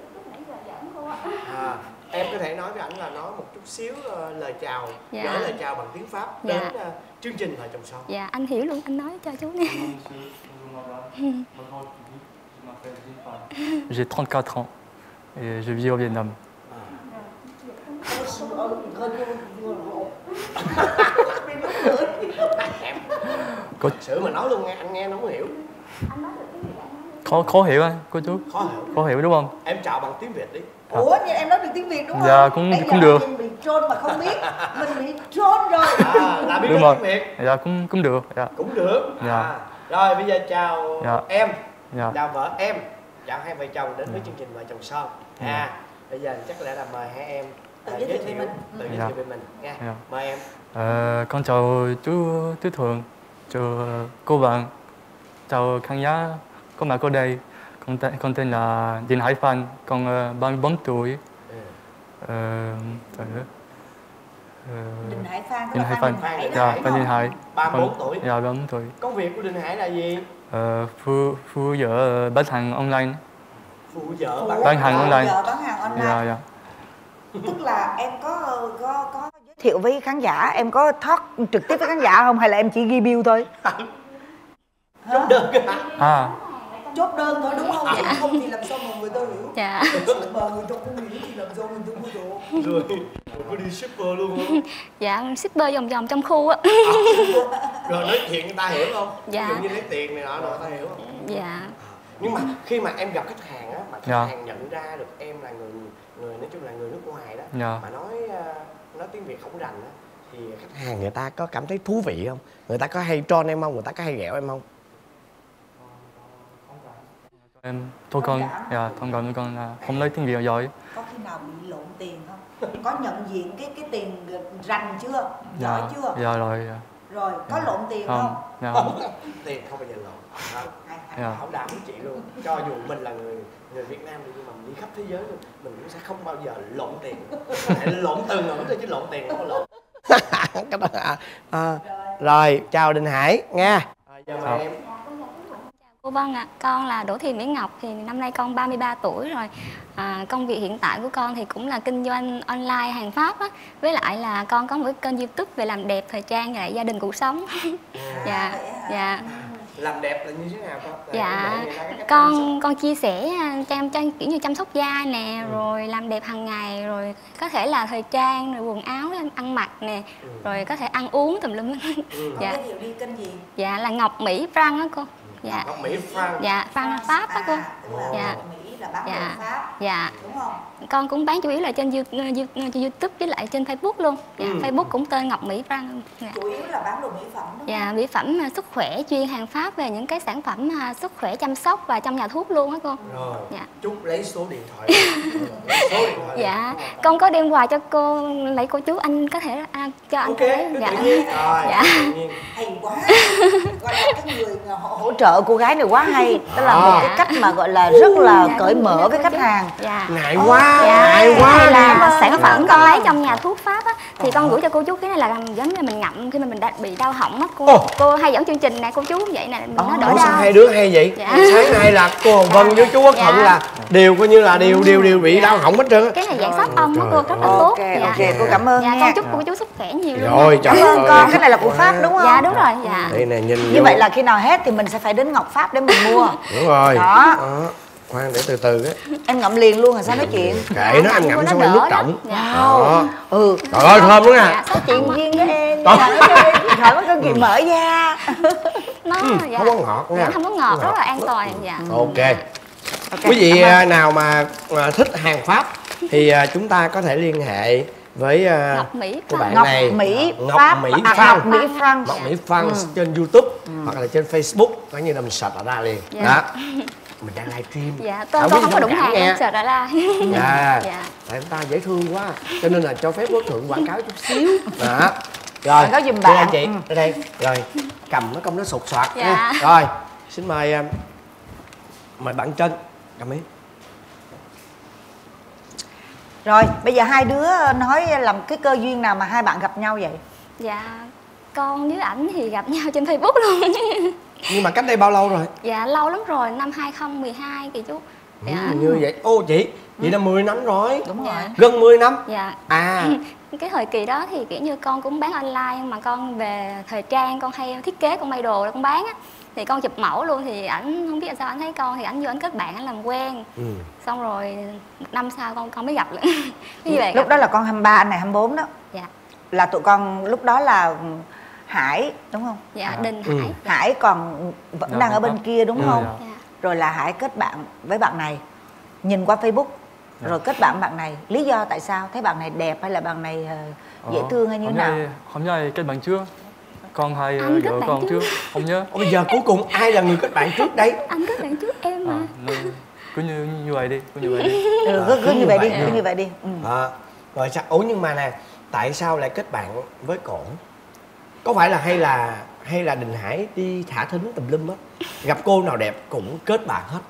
À, em có thể nói với ảnh là nói một chút xíu uh, lời chào, Dạ. gửi lời chào bằng tiếng Pháp Dạ. đến uh, chương trình Vợ Chồng Son. Dạ, anh hiểu luôn, anh nói cho chú nè. J'ai trente-quatre ans et je vis au Vietnam. Có Sự mà nói luôn nghe, anh nghe nó không hiểu. khó khó hiểu anh, cô chú. Khó hiểu. Khó hiểu đúng không? Em chào bằng tiếng Việt đi. Ủa, nhưng em nói được tiếng Việt đúng không? Dạ, cũng- Nãy cũng giờ được. Mình bị trôn mà không biết. Mình bị trôn rồi. À, là biết Đúng nói rồi. tiếng Việt. Dạ cũng cũng được. Dạ. Cũng được. Dạ. À, rồi bây giờ chào Dạ. em, Dạ. chào vợ em, chào hai vợ chồng đến với chương trình Vợ Chồng Son. Dạ. À, bây giờ chắc lẽ là mời hai em Tự à, giới thiệu về mình. tự giới Dạ. thiệu về mình nha. Dạ. Mời em. Ờ, con chào chú chú Thường, chào cô bạn, chào khán giả có mặt ở đây. Con tên con tên là Đinh Hải Phan, con uh, ba mươi bốn tuổi. Ừ. Ờ, trời ơi. Ờ, Đình Hải Phan, Đinh Hải Phan, Phan Đình dạ, Hải, Phan Đinh Hải. ba mươi bốn Con- tuổi. Dạ, ba mươi bốn tuổi. Công việc của Đình Hải là gì? Ờ, phu phu vợ bán hàng online. Phụ vợ Ủa, bán, Bán hàng online. Vợ bán hàng online. Dạ, dạ. Tức là em có có có giới thiệu với khán giả, em có talk trực tiếp với khán giả không hay là em chỉ ghi bill thôi? chốt đơn hả? À, Chốt đơn thôi đúng không? Dạ. Không thì làm sao mà người ta hiểu? Dạ. Mà người ta không hiểu thì làm sao người ta mua đồ? Rồi, rồi có đi shipper luôn không? Dạ, shipper vòng vòng trong khu á. Rồi nói chuyện người ta hiểu không? Dạ. Ví dụ như lấy tiền này nọ rồi người ta hiểu không? Dạ. Nhưng mà khi mà em gặp khách hàng á, mà khách Dạ. hàng nhận ra được em là người người nói chung là người nước ngoài đó, Dạ. mà nói ờ, nói tiếng Việt không rành á, thì khách hàng người ta có cảm thấy thú vị không? Người ta có hay tròn em không? Người ta có hay ghẹo em không? Em thôi con, dạ thông cảm với con là không lấy tiếng Việt giỏi. Có khi nào bị lộn tiền không? Có nhận diện cái cái tiền rành chưa? Dạ, Giỏi chưa? dạ rồi. Dạ. Rồi, có lộn tiền không? Không, dạ không. Tiền không bao giờ lộn. Dạ. Bảo đảm với chị luôn. Cho dù mình là người người Việt Nam thì nhưng mà mình đi khắp thế giới luôn, mình cũng sẽ không bao giờ lộn tiền. Lộn từ ngữ thôi chứ lộn tiền không có lộn. Các bạn ạ. À, rồi, chào Đình Hải nha. À, giờ mời em. Cô Vân ạ, à, con là Đỗ Thị Mỹ Ngọc, thì năm nay con ba mươi ba tuổi rồi. À, công việc hiện tại của con thì cũng là kinh doanh online hàng Pháp á, với lại là con có một cái kênh YouTube về làm đẹp thời trang và lại gia đình cuộc sống. Dạ, dạ. Làm đẹp là như thế nào con? Dạ, con con chia sẻ chăm chăm kiểu như chăm sóc da nè, ừ. rồi làm đẹp hàng ngày, rồi có thể là thời trang, rồi quần áo, ăn mặc nè, ừ. rồi có thể ăn uống tùm lum. Ừ. Dạ. Giới thiệu đi kênh gì? Dạ là Ngọc Mỹ Frank á cô. Dạ. Ngọc Mỹ Frank. Dạ, Frank Pháp á cô. À, dạ. Mỹ là bán dạ. Pháp. Dạ. Đúng không? Con cũng bán chủ yếu là trên YouTube với lại trên Facebook luôn. Dạ, ừ. Facebook cũng tên Ngọc Mỹ Frank. Dạ. Chủ yếu là bán đồ mỹ phẩm đúng không? Dạ, mỹ phẩm sức khỏe chuyên hàng Pháp về những cái sản phẩm sức khỏe chăm sóc và trong nhà thuốc luôn á cô. Rồi. Dạ. Chúc lấy số điện thoại. Lấy số điện thoại. Dạ. Con có đem quà cho cô, lấy cô chú anh có thể à, cho anh okay, lấy. Dạ. Rồi, dạ. Hay quá. Gọi là cái người hỗ, hỗ trợ cô gái này quá hay. Đó là à. một cái cách mà gọi là rất là dạ, cởi mở với khách hàng. Dạ. Ngại quá, dạ. ngại quá. Hay là sản phẩm con lấy trong nhà thuốc Pháp á, thì con gửi cho cô chú cái này là giống như mình ngậm khi mà mình đã bị đau họng á cô. Oh. Cô hay dẫn chương trình nè, cô chú cũng vậy nè, mình oh. nó đỡ đau. Hai đứa hay vậy? Dạ. Sáng nay là cô Hồng Vân với chú Quốc dạ. Thuận là đều coi như là đều đều đều bị dạ. đau họng hết trơn. Cái này dạng sáp ong á cô, rất là tốt. Ok, dạ. ok, cô cảm ơn dạ, nha. con chúc cô chú sức khỏe nhiều luôn. Rồi, cảm ơn con. Cái này là của Pháp đúng không? Dạ đúng rồi, dạ. Đây nè, nhìn như vậy là khi nào hết thì mình sẽ phải đến Ngọc Pháp để mình mua. Đúng rồi. Đó. Đó. Khoan để từ từ á. Em ngậm liền luôn rồi sao nói chuyện? Kệ nó, anh ngậm xong rồi nước trọng. Wow. Ừ. Trời ơi thơm lắm nha. Sao chuyện duyên với em? Trời ơi con chuyện mở da. Nó không có ngọt nha. Không có ngọt, rất là an toàn. Dạ. Ok. Quý vị nào mà thích hàng Pháp thì chúng ta có thể liên hệ với Ngọc Mỹ của bạn Ngọc này Mỹ Ngọc Pháp. Mỹ à, Frank Ngọc Mỹ Frank Ngọc Mỹ Frank ừ. trên YouTube ừ. hoặc là trên Facebook, coi như là mình search ra liền. Dạ. Đó. Mình đang livestream. Dạ, con con không có đúng hàng em search ra. Dạ. Dạ. Tại chúng ta dễ thương quá, cho nên là cho phép Quốc Thượng quảng cáo chút xíu. Đó. Rồi. Quảng cáo giùm bạn. Anh chị, ừ. ở đây. Rồi, cầm nó công nó sụt soạt dạ. nha. Rồi, xin mời mời bạn Trân cầm ý. Rồi, bây giờ hai đứa nói làm cái cơ duyên nào mà hai bạn gặp nhau vậy? Dạ, con với ảnh thì gặp nhau trên Facebook luôn. Nhưng mà cách đây bao lâu rồi? Dạ, lâu lắm rồi, năm hai không một hai kìa chú. Dạ. Ừ, như vậy, ô chị, vậy là mười năm rồi. Đúng rồi. Dạ. Gần mười năm. Dạ. À. Cái thời kỳ đó thì kiểu như con cũng bán online, mà con về thời trang, con hay thiết kế, con may đồ là con bán á. Thì con chụp mẫu luôn, thì ảnh không biết là sao ảnh thấy con thì ảnh vô ảnh kết bạn, ảnh làm quen. Ừ. Xong rồi một năm sau con con mới gặp lại. Như vậy lúc gặp. đó là con hai mươi ba, anh này hai mươi bốn đó. Dạ. Là tụi con lúc đó là Hải đúng không? Dạ, Đình Hải. Ừ. Hải còn vẫn dạ, đang ở bên có. kia đúng ừ, không? Dạ. Rồi là Hải kết bạn với bạn này, nhìn qua Facebook, dạ. rồi kết bạn với bạn này. Lý do tại sao? Thấy bạn này đẹp hay là bạn này uh, dễ thương hay như thế nào? Nhớ, không nhớ ai kết bạn trước. Con hay anh vợ con trước. Không nhớ. Ủa, bây giờ cuối cùng ai là người kết bạn trước đây? Anh kết bạn trước em mà. À, cứ như như vậy đi, cứ như vậy đi. Ừ, cứ, cứ như vậy đi, cứ như vậy đi. Ừ. À, rồi sao? Ủa nhưng mà nè, tại sao lại kết bạn với cổ? Có phải là hay là hay là Đình Hải đi thả thính tùm lum á, gặp cô nào đẹp cũng kết bạn hết?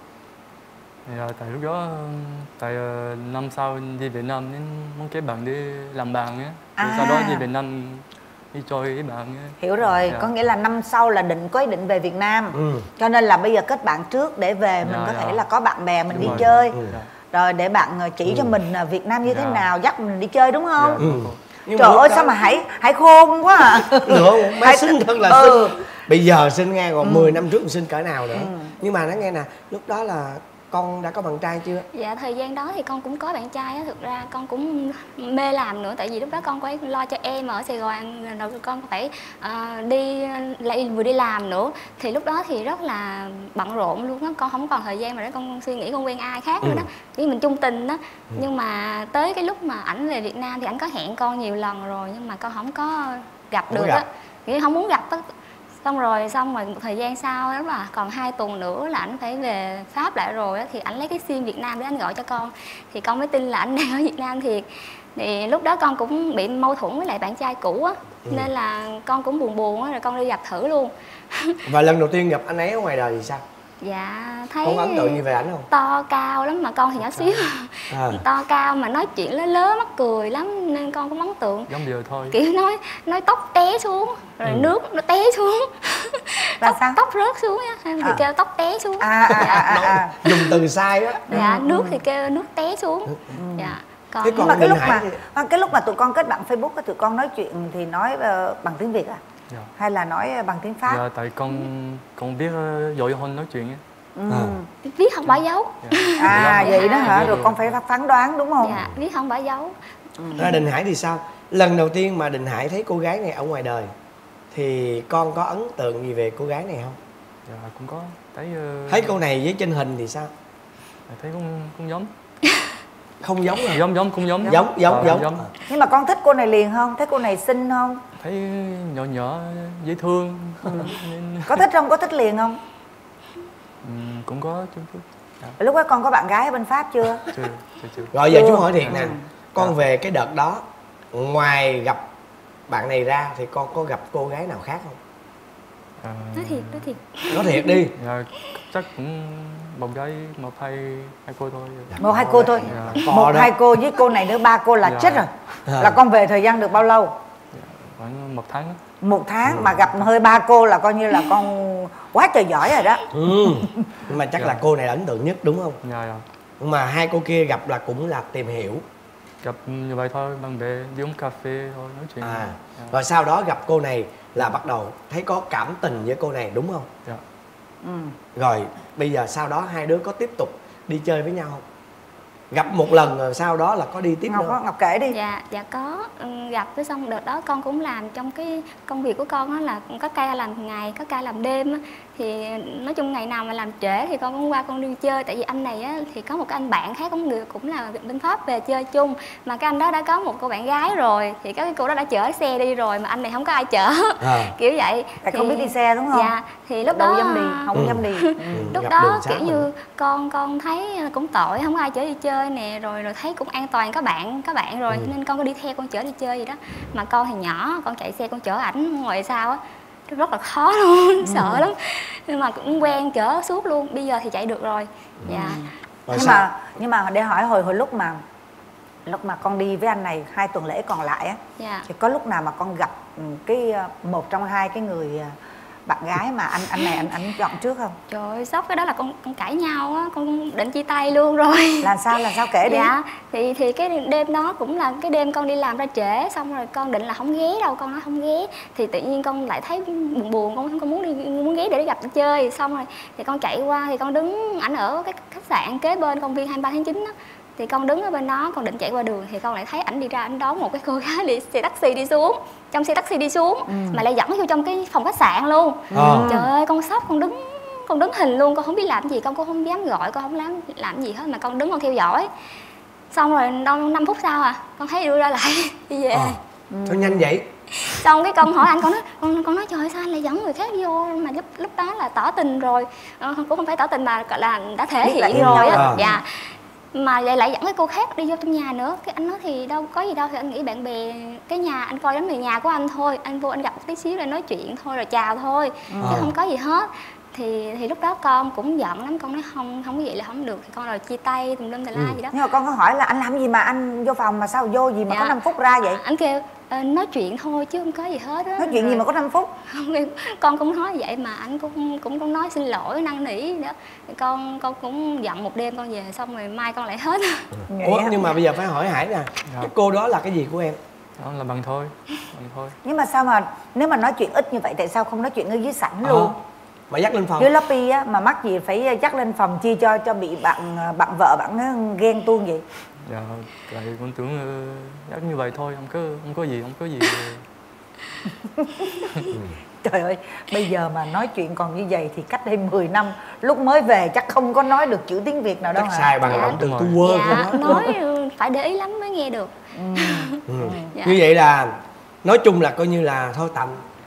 Thì, à, tại lúc đó tại uh, năm sau đi Việt Nam nên muốn kết bạn đi làm bạn á. À. Sau đó đi Việt Nam đi chơi với bạn á. Hiểu rồi, dạ. có nghĩa là năm sau là định có ý định về Việt Nam. Ừ. Cho nên là bây giờ kết bạn trước để về mình dạ, có dạ. thể là có bạn bè mình đúng đi rồi. chơi. Ừ. Rồi để bạn chỉ ừ. cho mình Việt Nam như dạ. thế nào, dắt mình đi chơi đúng không? Dạ. Ừ. Nhưng trời ơi đó... sao mà Hải Hải khôn quá à. Nữa mới xinh thật là ừ. xinh. Bây giờ sinh nghe còn ừ. mười năm trước sinh cỡ nào nữa. Ừ. Nhưng mà nó nghe nè, lúc đó là con đã có bạn trai chưa? Dạ thời gian đó thì con cũng có bạn trai á. Thực ra con cũng mê làm nữa. Tại vì lúc đó con phải lo cho em ở Sài Gòn, rồi con phải uh, đi lại vừa đi làm nữa. Thì lúc đó thì rất là bận rộn luôn á. Con không còn thời gian mà để con suy nghĩ con quen ai khác nữa đó. Vì mình chung tình đó. Ừ. Nhưng mà tới cái lúc mà ảnh về Việt Nam thì ảnh có hẹn con nhiều lần rồi, nhưng mà con không có gặp không được á. Nghĩ không muốn gặp á. Xong rồi xong rồi một thời gian sau đó là còn hai tuần nữa là ảnh phải về Pháp lại rồi á, thì ảnh lấy cái sim Việt Nam để anh gọi cho con, thì con mới tin là anh đang ở Việt Nam thiệt. Thì lúc đó con cũng bị mâu thuẫn với lại bạn trai cũ á, ừ. nên là con cũng buồn buồn á, rồi con đi gặp thử luôn. Và lần đầu tiên gặp anh ấy ở ngoài đời thì sao? Dạ thấy con ấn tượng gì về ảnh không? To cao lắm, mà con thì nhỏ xíu à. To cao mà nói chuyện lớ lớ mắc cười lắm nên con cũng ấn tượng. Giống vừa thôi. Kiểu nói nói tóc té xuống rồi ừ. nước nó té xuống là tóc, sao? Tóc rớt xuống á thì à. kêu tóc té xuống. À, à, dạ. à, à, à. Dùng từ sai á. Dạ ừ. nước thì kêu nước té xuống. Ừ. Dạ. Còn nhưng mà cái lúc mà thì... cái lúc mà tụi con kết bạn Facebook á, tụi con nói chuyện thì nói uh, bằng tiếng Việt à? Dạ. Hay là nói bằng tiếng Pháp? Dạ, tại con con biết uh, giỏi hơn nói chuyện á. Ừ. À. Viết không bỏ dấu. Dạ. À dạ. Vậy đó hả? Rồi con phải phán đoán đúng không? Dạ, viết không bỏ dấu. Ừ. Ra Đình Hải thì sao? Lần đầu tiên mà Đình Hải thấy cô gái này ở ngoài đời thì con có ấn tượng gì về cô gái này không? Dạ cũng có. Thấy uh... thấy cô này với trên hình thì sao? Thấy cũng cũng giống. Không giống à? Giống giống cũng giống. Giống giống à, giống. giống. Nhưng mà con thích cô này liền không? Thấy cô này xinh không? Thấy nhỏ nhỏ dễ thương. Nên... Có thích không? Có thích liền không? Ừ, cũng có chút chút. Dạ. Lúc đó con có bạn gái ở bên Pháp chưa? Chưa, chưa, chưa. Rồi giờ chú hỏi thiệt nè, con về cái đợt đó, ngoài gặp bạn này ra thì con có gặp cô gái nào khác không? À... Nói thiệt, nói thiệt. Nói thiệt đi. Dạ, chắc cũng một gái, một hai hai cô thôi. Một hai cô thôi. Dạ. Một hai cô với cô này nữa ba cô là dạ. chết rồi. À. Là con về thời gian được bao lâu? Dạ, khoảng một tháng. Một tháng ừ. mà gặp hơi ba cô là coi như là con quá trời giỏi rồi đó. Ừ. Nhưng mà chắc dạ. là cô này ấn tượng nhất đúng không? Dạ, dạ. Nhưng mà hai cô kia gặp là cũng là tìm hiểu. Gặp như vậy thôi, bạn bè đi uống cà phê thôi, nói chuyện. À. Dạ. Rồi sau đó gặp cô này là bắt đầu thấy có cảm tình với cô này đúng không? Dạ. Ừ. Rồi bây giờ sau đó hai đứa có tiếp tục đi chơi với nhau không? Gặp một lần rồi sau đó là có đi tiếp Ngọc nữa. Ngọc kể đi. Dạ dạ có. Ừ, gặp với xong đợt đó con cũng làm trong cái công việc của con đó là có ca làm ngày, có ca làm đêm á. Thì nói chung ngày nào mà làm trễ thì con cũng qua con đi chơi. Tại vì anh này á thì có một cái anh bạn khác cũng cũng là bên Pháp về chơi chung, mà cái anh đó đã có một cô bạn gái rồi, thì cái cô đó đã chở xe đi rồi mà anh này không có ai chở. À. Kiểu vậy. Tại thì không biết đi xe đúng không? Dạ thì lúc đâu đó dám đi, không ừ. dám đi. Ừ. Lúc gặp đó kiểu như mình. con con thấy cũng tội, không có ai chở đi chơi nè, rồi rồi thấy cũng an toàn, có bạn có bạn rồi ừ. nên con có đi theo con chở đi chơi gì đó. Mà con thì nhỏ, con chạy xe con chở ảnh ngoài sao á rất là khó luôn, ừ. sợ lắm. Nhưng mà cũng quen chở suốt luôn, bây giờ thì chạy được rồi. Ừ. Dạ. Rồi nhưng sao? mà nhưng mà để hỏi hồi hồi lúc mà lúc mà con đi với anh này hai tuần lễ còn lại á, dạ. thì có lúc nào mà con gặp cái một trong hai cái người bạn gái mà anh anh này anh anh chọn trước không? Trời ơi, sốc cái đó là con con cãi nhau á, con định chia tay luôn rồi. Là sao là sao kể đi. Dạ, thì thì cái đêm đó cũng là cái đêm con đi làm ra trễ, xong rồi con định là không ghé đâu, con nói không ghé, thì tự nhiên con lại thấy buồn buồn, con không muốn đi muốn ghé để gặp chơi, xong rồi thì con chạy qua thì con đứng ảnh ở cái khách sạn kế bên công viên hai mươi ba tháng chín đó. Thì con đứng ở bên đó, con định chạy qua đường thì con lại thấy ảnh đi ra, ảnh đón một cái cô gái đi xe taxi đi xuống, trong xe taxi đi xuống, ừ. mà lại dẫn vô trong cái phòng khách sạn luôn. Ừ. Trời ơi, con sốc, con đứng con đứng hình luôn, con không biết làm gì, con cũng không dám gọi, con không dám làm gì hết, mà con đứng con theo dõi. Xong rồi đâu năm phút sau à, con thấy đưa ra lại đi về. À, sao nhanh vậy? Xong cái con hỏi anh, con nói con con nói trời ơi, sao anh lại dẫn người khác vô, mà lúc lúc đó là tỏ tình rồi, à, cũng không phải tỏ tình mà là đã thể hiện rồi á. À. Dạ. Mà lại lại dẫn cái cô khác đi vô trong nhà nữa. Cái anh nói thì đâu có gì đâu, thì anh nghĩ bạn bè cái nhà anh coi đến về nhà của anh thôi, anh vô anh gặp một tí xíu rồi nói chuyện thôi rồi chào thôi, ừ. chứ không có gì hết. Thì thì lúc đó con cũng giận lắm, con nói không không có vậy là không được, thì con rồi chia tay tùm lum tà la ừ. gì đó. Nhưng mà con có hỏi là anh làm gì mà anh vô phòng mà sao vô gì mà dạ. có năm phút ra vậy? Anh kêu à, nói chuyện thôi chứ không có gì hết á. Nói chuyện rồi. Gì mà có năm phút? Con cũng nói vậy mà anh cũng cũng cũng nói xin lỗi năn nỉ đó. Con con cũng giận một đêm con về, xong rồi mai con lại hết. Ừ. Ủa nhưng mà bây giờ phải hỏi Hải nè, dạ. cái cô đó là cái gì của em? Đó là bằng thôi, bằng thôi. Nhưng mà sao mà nếu mà nói chuyện ít như vậy tại sao không nói chuyện ở dưới sảnh à. luôn? Mà dắt lên phòng. Dưới lobby á, mà mắc gì phải dắt lên phòng chi cho cho bị bạn bạn vợ bạn ghen tuông vậy? Dạ, tại con tưởng uh, dắt như vậy thôi, không có không có gì, không có gì. Trời ơi, bây giờ mà nói chuyện còn như vậy thì cách đây mười năm lúc mới về chắc không có nói được chữ tiếng Việt nào đâu. Chắc hả? Sai bằng dạ. từ tu quơ dạ, không nói phải để ý lắm mới nghe được. Ừ. Ừ. Dạ. Như vậy là nói chung là coi như là thôi tạm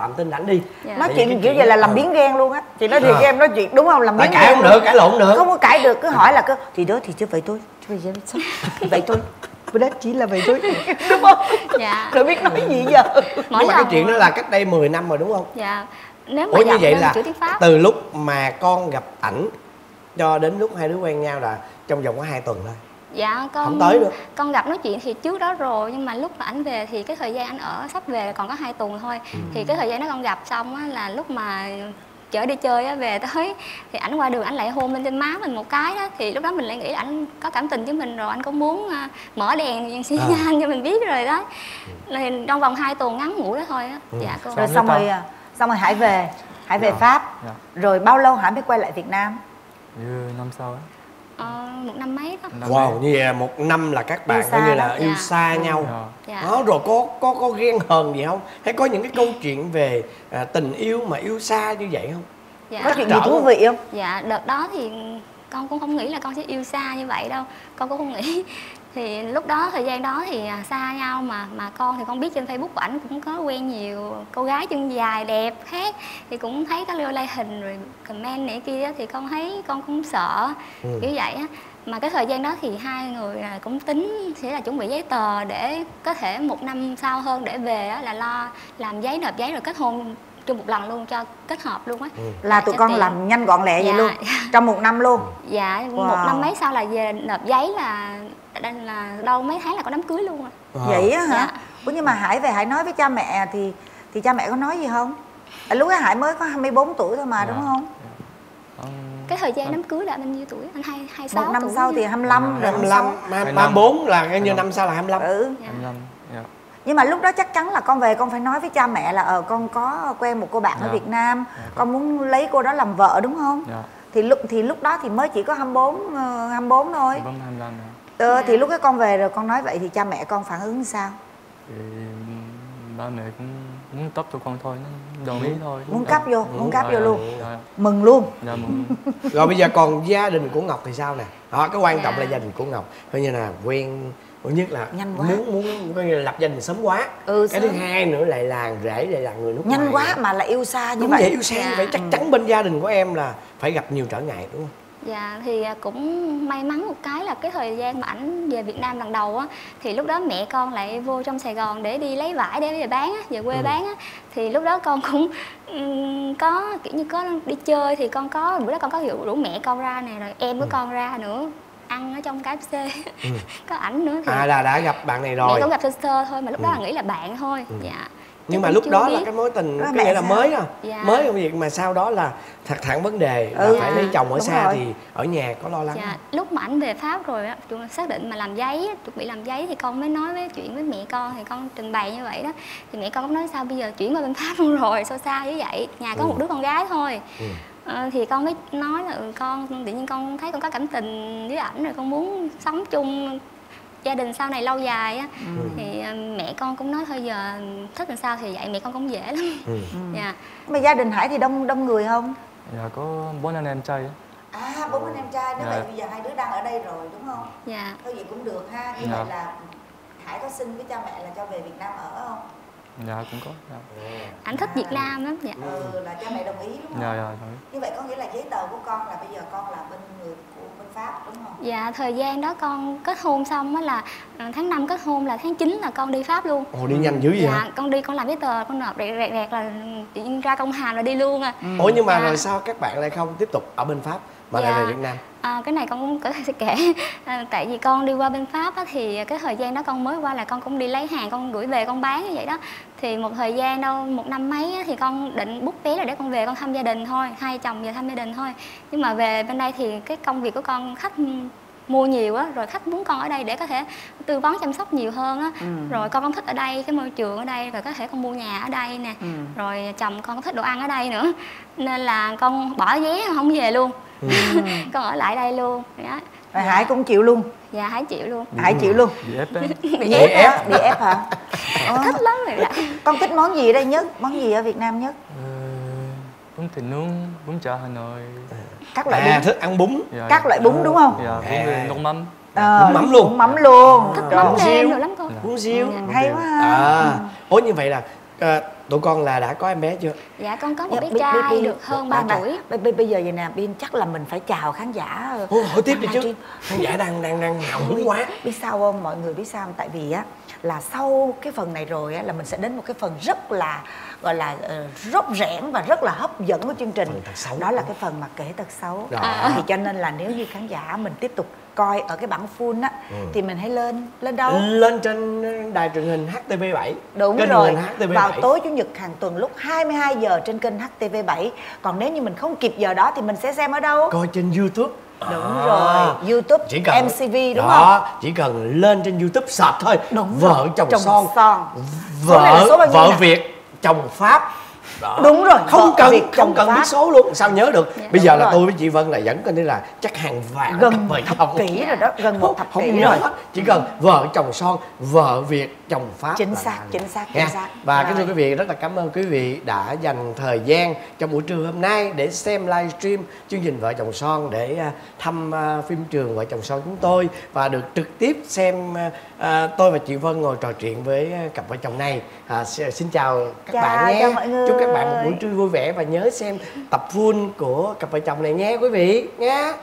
Phạm tin ảnh đi. Dạ. Nói Tại chuyện vì kiểu cái vậy là làm ờ. biến ghen luôn á. Chị nói thiệt Ờ. với em nói chuyện đúng không? Làm Tại biến cãi ghen không luôn. được, cãi lộn được. Không có cãi được, cứ hỏi là cứ thì đó thì chứ vậy thôi, chứ vậy thôi, vậy thôi. Bữa đó chỉ là vậy thôi, đúng không? Dạ. Rồi biết nói gì giờ. Mỗi Nhưng mà cái lần- chuyện đó là cách đây mười năm rồi đúng không? Dạ. Nếu mà Ủa như giọng vậy lên là chữ tiếng Pháp. từ lúc mà con gặp ảnh cho đến lúc hai đứa quen nhau là trong vòng có hai tuần thôi. Dạ con Không tới được. Con gặp nói chuyện thì trước đó rồi, nhưng mà lúc mà ảnh về thì cái thời gian ảnh ở sắp về là còn có hai tuần thôi. Ừ. Thì cái thời gian đó con gặp xong á là lúc mà chở đi chơi á, về tới thì ảnh qua đường ảnh lại hôn lên trên má mình một cái đó, thì lúc đó mình lại nghĩ là ảnh có cảm tình với mình rồi, anh cũng muốn à, mở đèn xi À. nhan cho mình biết rồi đó. Thì trong vòng hai tuần ngắn ngủi đó thôi á. Ừ. Dạ cô. Rồi xong rồi xong rồi Hải về, Hải về Dạ. Pháp. Dạ. Rồi bao lâu Hải mới quay lại Việt Nam? Như năm sau á. Ờ, một năm mấy đó. Năm Wow, như vậy là một năm là các bạn Yêu coi xa như là đó. yêu Dạ. xa nhau. Dạ. Đó, rồi có có có ghen hờn gì không? Hay có những cái câu chuyện về à, tình yêu mà yêu xa như vậy không? Dạ. Có chuyện gì thú vị không? Dạ, đợt đó thì con cũng không nghĩ là con sẽ yêu xa như vậy đâu. Con cũng không nghĩ. Thì lúc đó, thời gian đó thì à, xa nhau mà mà con thì con biết trên Facebook của ảnh cũng có quen nhiều cô gái chân dài đẹp khác. Thì cũng thấy có lưu like hình rồi comment này kia á, thì con thấy con cũng sợ Ừ. kiểu vậy á. Mà cái thời gian đó thì hai người là cũng tính sẽ là chuẩn bị giấy tờ để có thể một năm sau hơn để về á, là lo làm giấy, nộp giấy rồi kết hôn chung một lần luôn, cho kết hợp luôn á. Là tụi cho con tiện. làm nhanh gọn lẹ vậy Dạ. luôn. Trong một năm luôn. Dạ, Wow. một năm mấy sau là về nộp giấy là đây là đâu mấy tháng là có đám cưới luôn rồi. Vậy á hả? Dạ. Ủa nhưng mà Hải về Hải nói với cha mẹ thì thì cha mẹ có nói gì không? À, lúc đó Hải mới có hai mươi bốn tuổi thôi mà Dạ. đúng không? Cái thời gian đám cưới là bao nhiêu tuổi? Anh hai hai sáu Một năm tuổi sau nha. thì hai mươi lăm, rồi hai mươi lăm, ba mươi bốn là coi như năm sau là hai mươi lăm. Ừ. hai mươi lăm. Dạ. Nhưng mà lúc đó chắc chắn là con về con phải nói với cha mẹ là ờ con có quen một cô bạn ở Dạ. Việt Nam, con muốn lấy cô đó làm vợ đúng không? Dạ. Thì lúc thì lúc đó thì mới chỉ có hai mươi bốn ờ, hai mươi bốn thôi. Hai mươi bốn, hai mươi lăm rồi. Ờ, thì lúc cái con về rồi con nói vậy thì cha mẹ con phản ứng sao? Thì ba mẹ cũng muốn tấp cho con thôi, nó đồng ý thôi. Muốn cắp vô, muốn cắp vô luôn. Dạ. Mừng luôn. Dạ mừng. Rồi bây giờ còn gia đình của Ngọc thì sao nè? Đó, cái quan trọng Dạ. là gia đình của Ngọc. Coi như là quen, thứ nhất là Nhanh quá. muốn muốn coi như là lập gia đình sớm quá. Ừ, cái thứ sớm. hai nữa lại là rể lại là người nước Nhanh ngoài. quá mà lại yêu xa như Đúng vậy. vậy, yêu xa như Dạ. vậy chắc chắn bên gia đình của em là phải gặp nhiều trở ngại đúng không? Dạ thì cũng may mắn một cái là cái thời gian mà ảnh về Việt Nam lần đầu á, thì lúc đó mẹ con lại vô trong Sài Gòn để đi lấy vải để về bán á, về quê Ừ. bán á. Thì lúc đó con cũng ừm, có kiểu như có đi chơi, thì con có bữa đó con có rủ, rủ mẹ con ra nè, rồi em của con ra nữa, ăn ở trong ca ép xê. Ừ. Có ảnh nữa thì À là đã gặp bạn này mẹ rồi. cũng gặp sơ sơ thôi, mà lúc đó Ừ. là nghĩ là bạn thôi. Ừ. Dạ. Nhưng Chứ mà cũng lúc chưa đó là biết. cái mối tình Đó cái mẹ nghĩa là sao? mới à. Dạ. Mới không việc mà sau đó là thật thẳng vấn đề là Ừ. phải lấy chồng ở Đúng xa rồi. thì ở nhà có lo lắng Dạ, không? lúc mà ảnh về Pháp rồi á, chúng xác định mà làm giấy, á, chuẩn bị làm giấy thì con mới nói với chuyện với mẹ con, thì con trình bày như vậy đó. Thì mẹ con cũng nói sao bây giờ chuyển qua bên Pháp luôn rồi, sao xa như vậy, nhà có Ừ. một đứa con gái thôi. Ừ. Ờ, thì con mới nói là ừ, con tự nhiên con thấy con có cảm tình với ảnh rồi, con muốn sống chung gia đình sau này lâu dài á. Ừ. Thì ờ, mẹ con cũng nói thôi giờ thích làm sao thì vậy, mẹ con cũng dễ lắm. Ừ. Dạ. Mà gia đình Hải thì đông đông người không? Dạ có bốn anh em trai á. À, bốn anh em trai, nếu Dạ. vậy bây giờ hai đứa đang ở đây rồi đúng không? Dạ. Thôi vậy cũng được ha. Như Dạ. vậy là Hải có xin với cha mẹ là cho về Việt Nam ở không? Dạ cũng có. Dạ. Ảnh thích Việt Nam lắm. Dạ. Ừ, là cha mẹ đồng ý đúng không? Dạ dạ rồi. Như vậy có nghĩa là giấy tờ của con là bây giờ con là bên người của bên Pháp đúng không? Dạ, thời gian đó con kết hôn xong á là ờ, tháng năm kết hôn là tháng chín là con đi Pháp luôn. Ồ đi nhanh dữ vậy Dạ, hả? con đi con làm giấy tờ, con nộp rẹt rẹt rẹt là tự nhiên ra công hàm là đi luôn à. Ủa nhưng mà Dạ. rồi sao các bạn lại không tiếp tục ở bên Pháp mà lại Dạ. về Việt Nam? À, cái này con cũng có thể sẽ kể. À, tại vì con đi qua bên Pháp á, thì cái thời gian đó con mới qua là con cũng đi lấy hàng, con gửi về con bán như vậy đó. Thì một thời gian đâu một năm mấy á, thì con định bút vé là để con về con thăm gia đình thôi, hai chồng về thăm gia đình thôi. Nhưng mà về bên đây thì cái công việc của con khách mua nhiều á, rồi khách muốn con ở đây để có thể tư vấn chăm sóc nhiều hơn á. Ừ. Rồi con cũng thích ở đây, cái môi trường ở đây, rồi có thể con mua nhà ở đây nè. Ừ. Rồi chồng con có thích đồ ăn ở đây nữa, nên là con bỏ vé không về luôn. Ừ. Con ở lại đây luôn đó. Rồi Hải cũng chịu luôn. Dạ Hải chịu luôn. Hải chịu luôn. Bị ép đấy. Bị Bị ép ép á. hả? Bị ép hả? Ờ. Thích lắm rồi đó. Con thích món gì ở đây nhất? Món gì ở Việt Nam nhất? Ờ, bún thịt nướng, bún chả Hà Nội. Các loại À bún. thích ăn bún. Dạ, Các loại bún đúng không? Dạ, bún với nước mắm. Ờ, bún mắm luôn. Bún mắm luôn. Thích Trời. mắm nêm riêu. rồi lắm con. Bún riêu. Hay quá ha. À, ủa như vậy là ờ, Tụi con là đã có em bé chưa? Dạ con có một Dạ, bé Bi- trai Bi- Bi- được hơn Ba- ba ba- tuổi. Bi- Bi- Bây giờ vậy nè Bin, chắc là mình phải chào khán giả. Ồ, hỏi tiếp đi chứ. livestream. Khán giả đang đang đang hào hứng quá. Biết sao không? Mọi người biết sao không? Tại vì á là sau cái phần này rồi á là mình sẽ đến một cái phần rất là gọi là uh, rốt rẽn và rất là hấp dẫn của chương trình. Phần tật xấu. Đó là cái phần mà kể tật xấu. Đó. Thì cho nên là nếu như khán giả mình tiếp tục coi ở cái bản full á Ừ. thì mình hãy lên lên đâu? Lên trên đài truyền hình H T V bảy. Đúng kênh rồi, truyền hình H T V vào bảy. tối chủ nhật hàng tuần lúc hai mươi hai giờ trên kênh H T V bảy. Còn nếu như mình không kịp giờ đó thì mình sẽ xem ở đâu? Coi trên YouTube. Đúng À. rồi, YouTube Chỉ cần em xê vê đúng đó, không? chỉ cần lên trên YouTube search thôi. Đúng Vợ rồi, chồng, chồng son, son. Số này là vợ số bao nhiêu vợ nè? Việt, chồng Pháp. Đó. Đúng rồi, Không vợ cần Việt, không chồng cần biết Pháp. số luôn, sao nhớ được? Dạ. Bây giờ Đúng là rồi. tôi với chị Vân là vẫn coi như là chắc hàng vạn Gần cặp vợ một thập chồng. kỷ rồi đó, gần một thập Không kỷ nhớ rồi. hết. Chỉ cần vợ chồng son, vợ Việt, chồng Pháp. Chính là- xác, chính xác, Nha. chính xác. Và Rồi. kính thưa quý vị, rất là cảm ơn quý vị đã dành thời gian trong buổi trưa hôm nay để xem livestream chương trình Vợ Chồng Son, để à, thăm à, phim trường Vợ Chồng Son chúng tôi và được trực tiếp xem à, à, tôi và chị Vân ngồi trò chuyện với à, cặp vợ chồng này. À, xin xin chào các Chào, bạn nhé. chào mọi người. Chúc các bạn một buổi trưa vui vẻ và nhớ xem tập full của cặp vợ chồng này nhé quý vị nhé.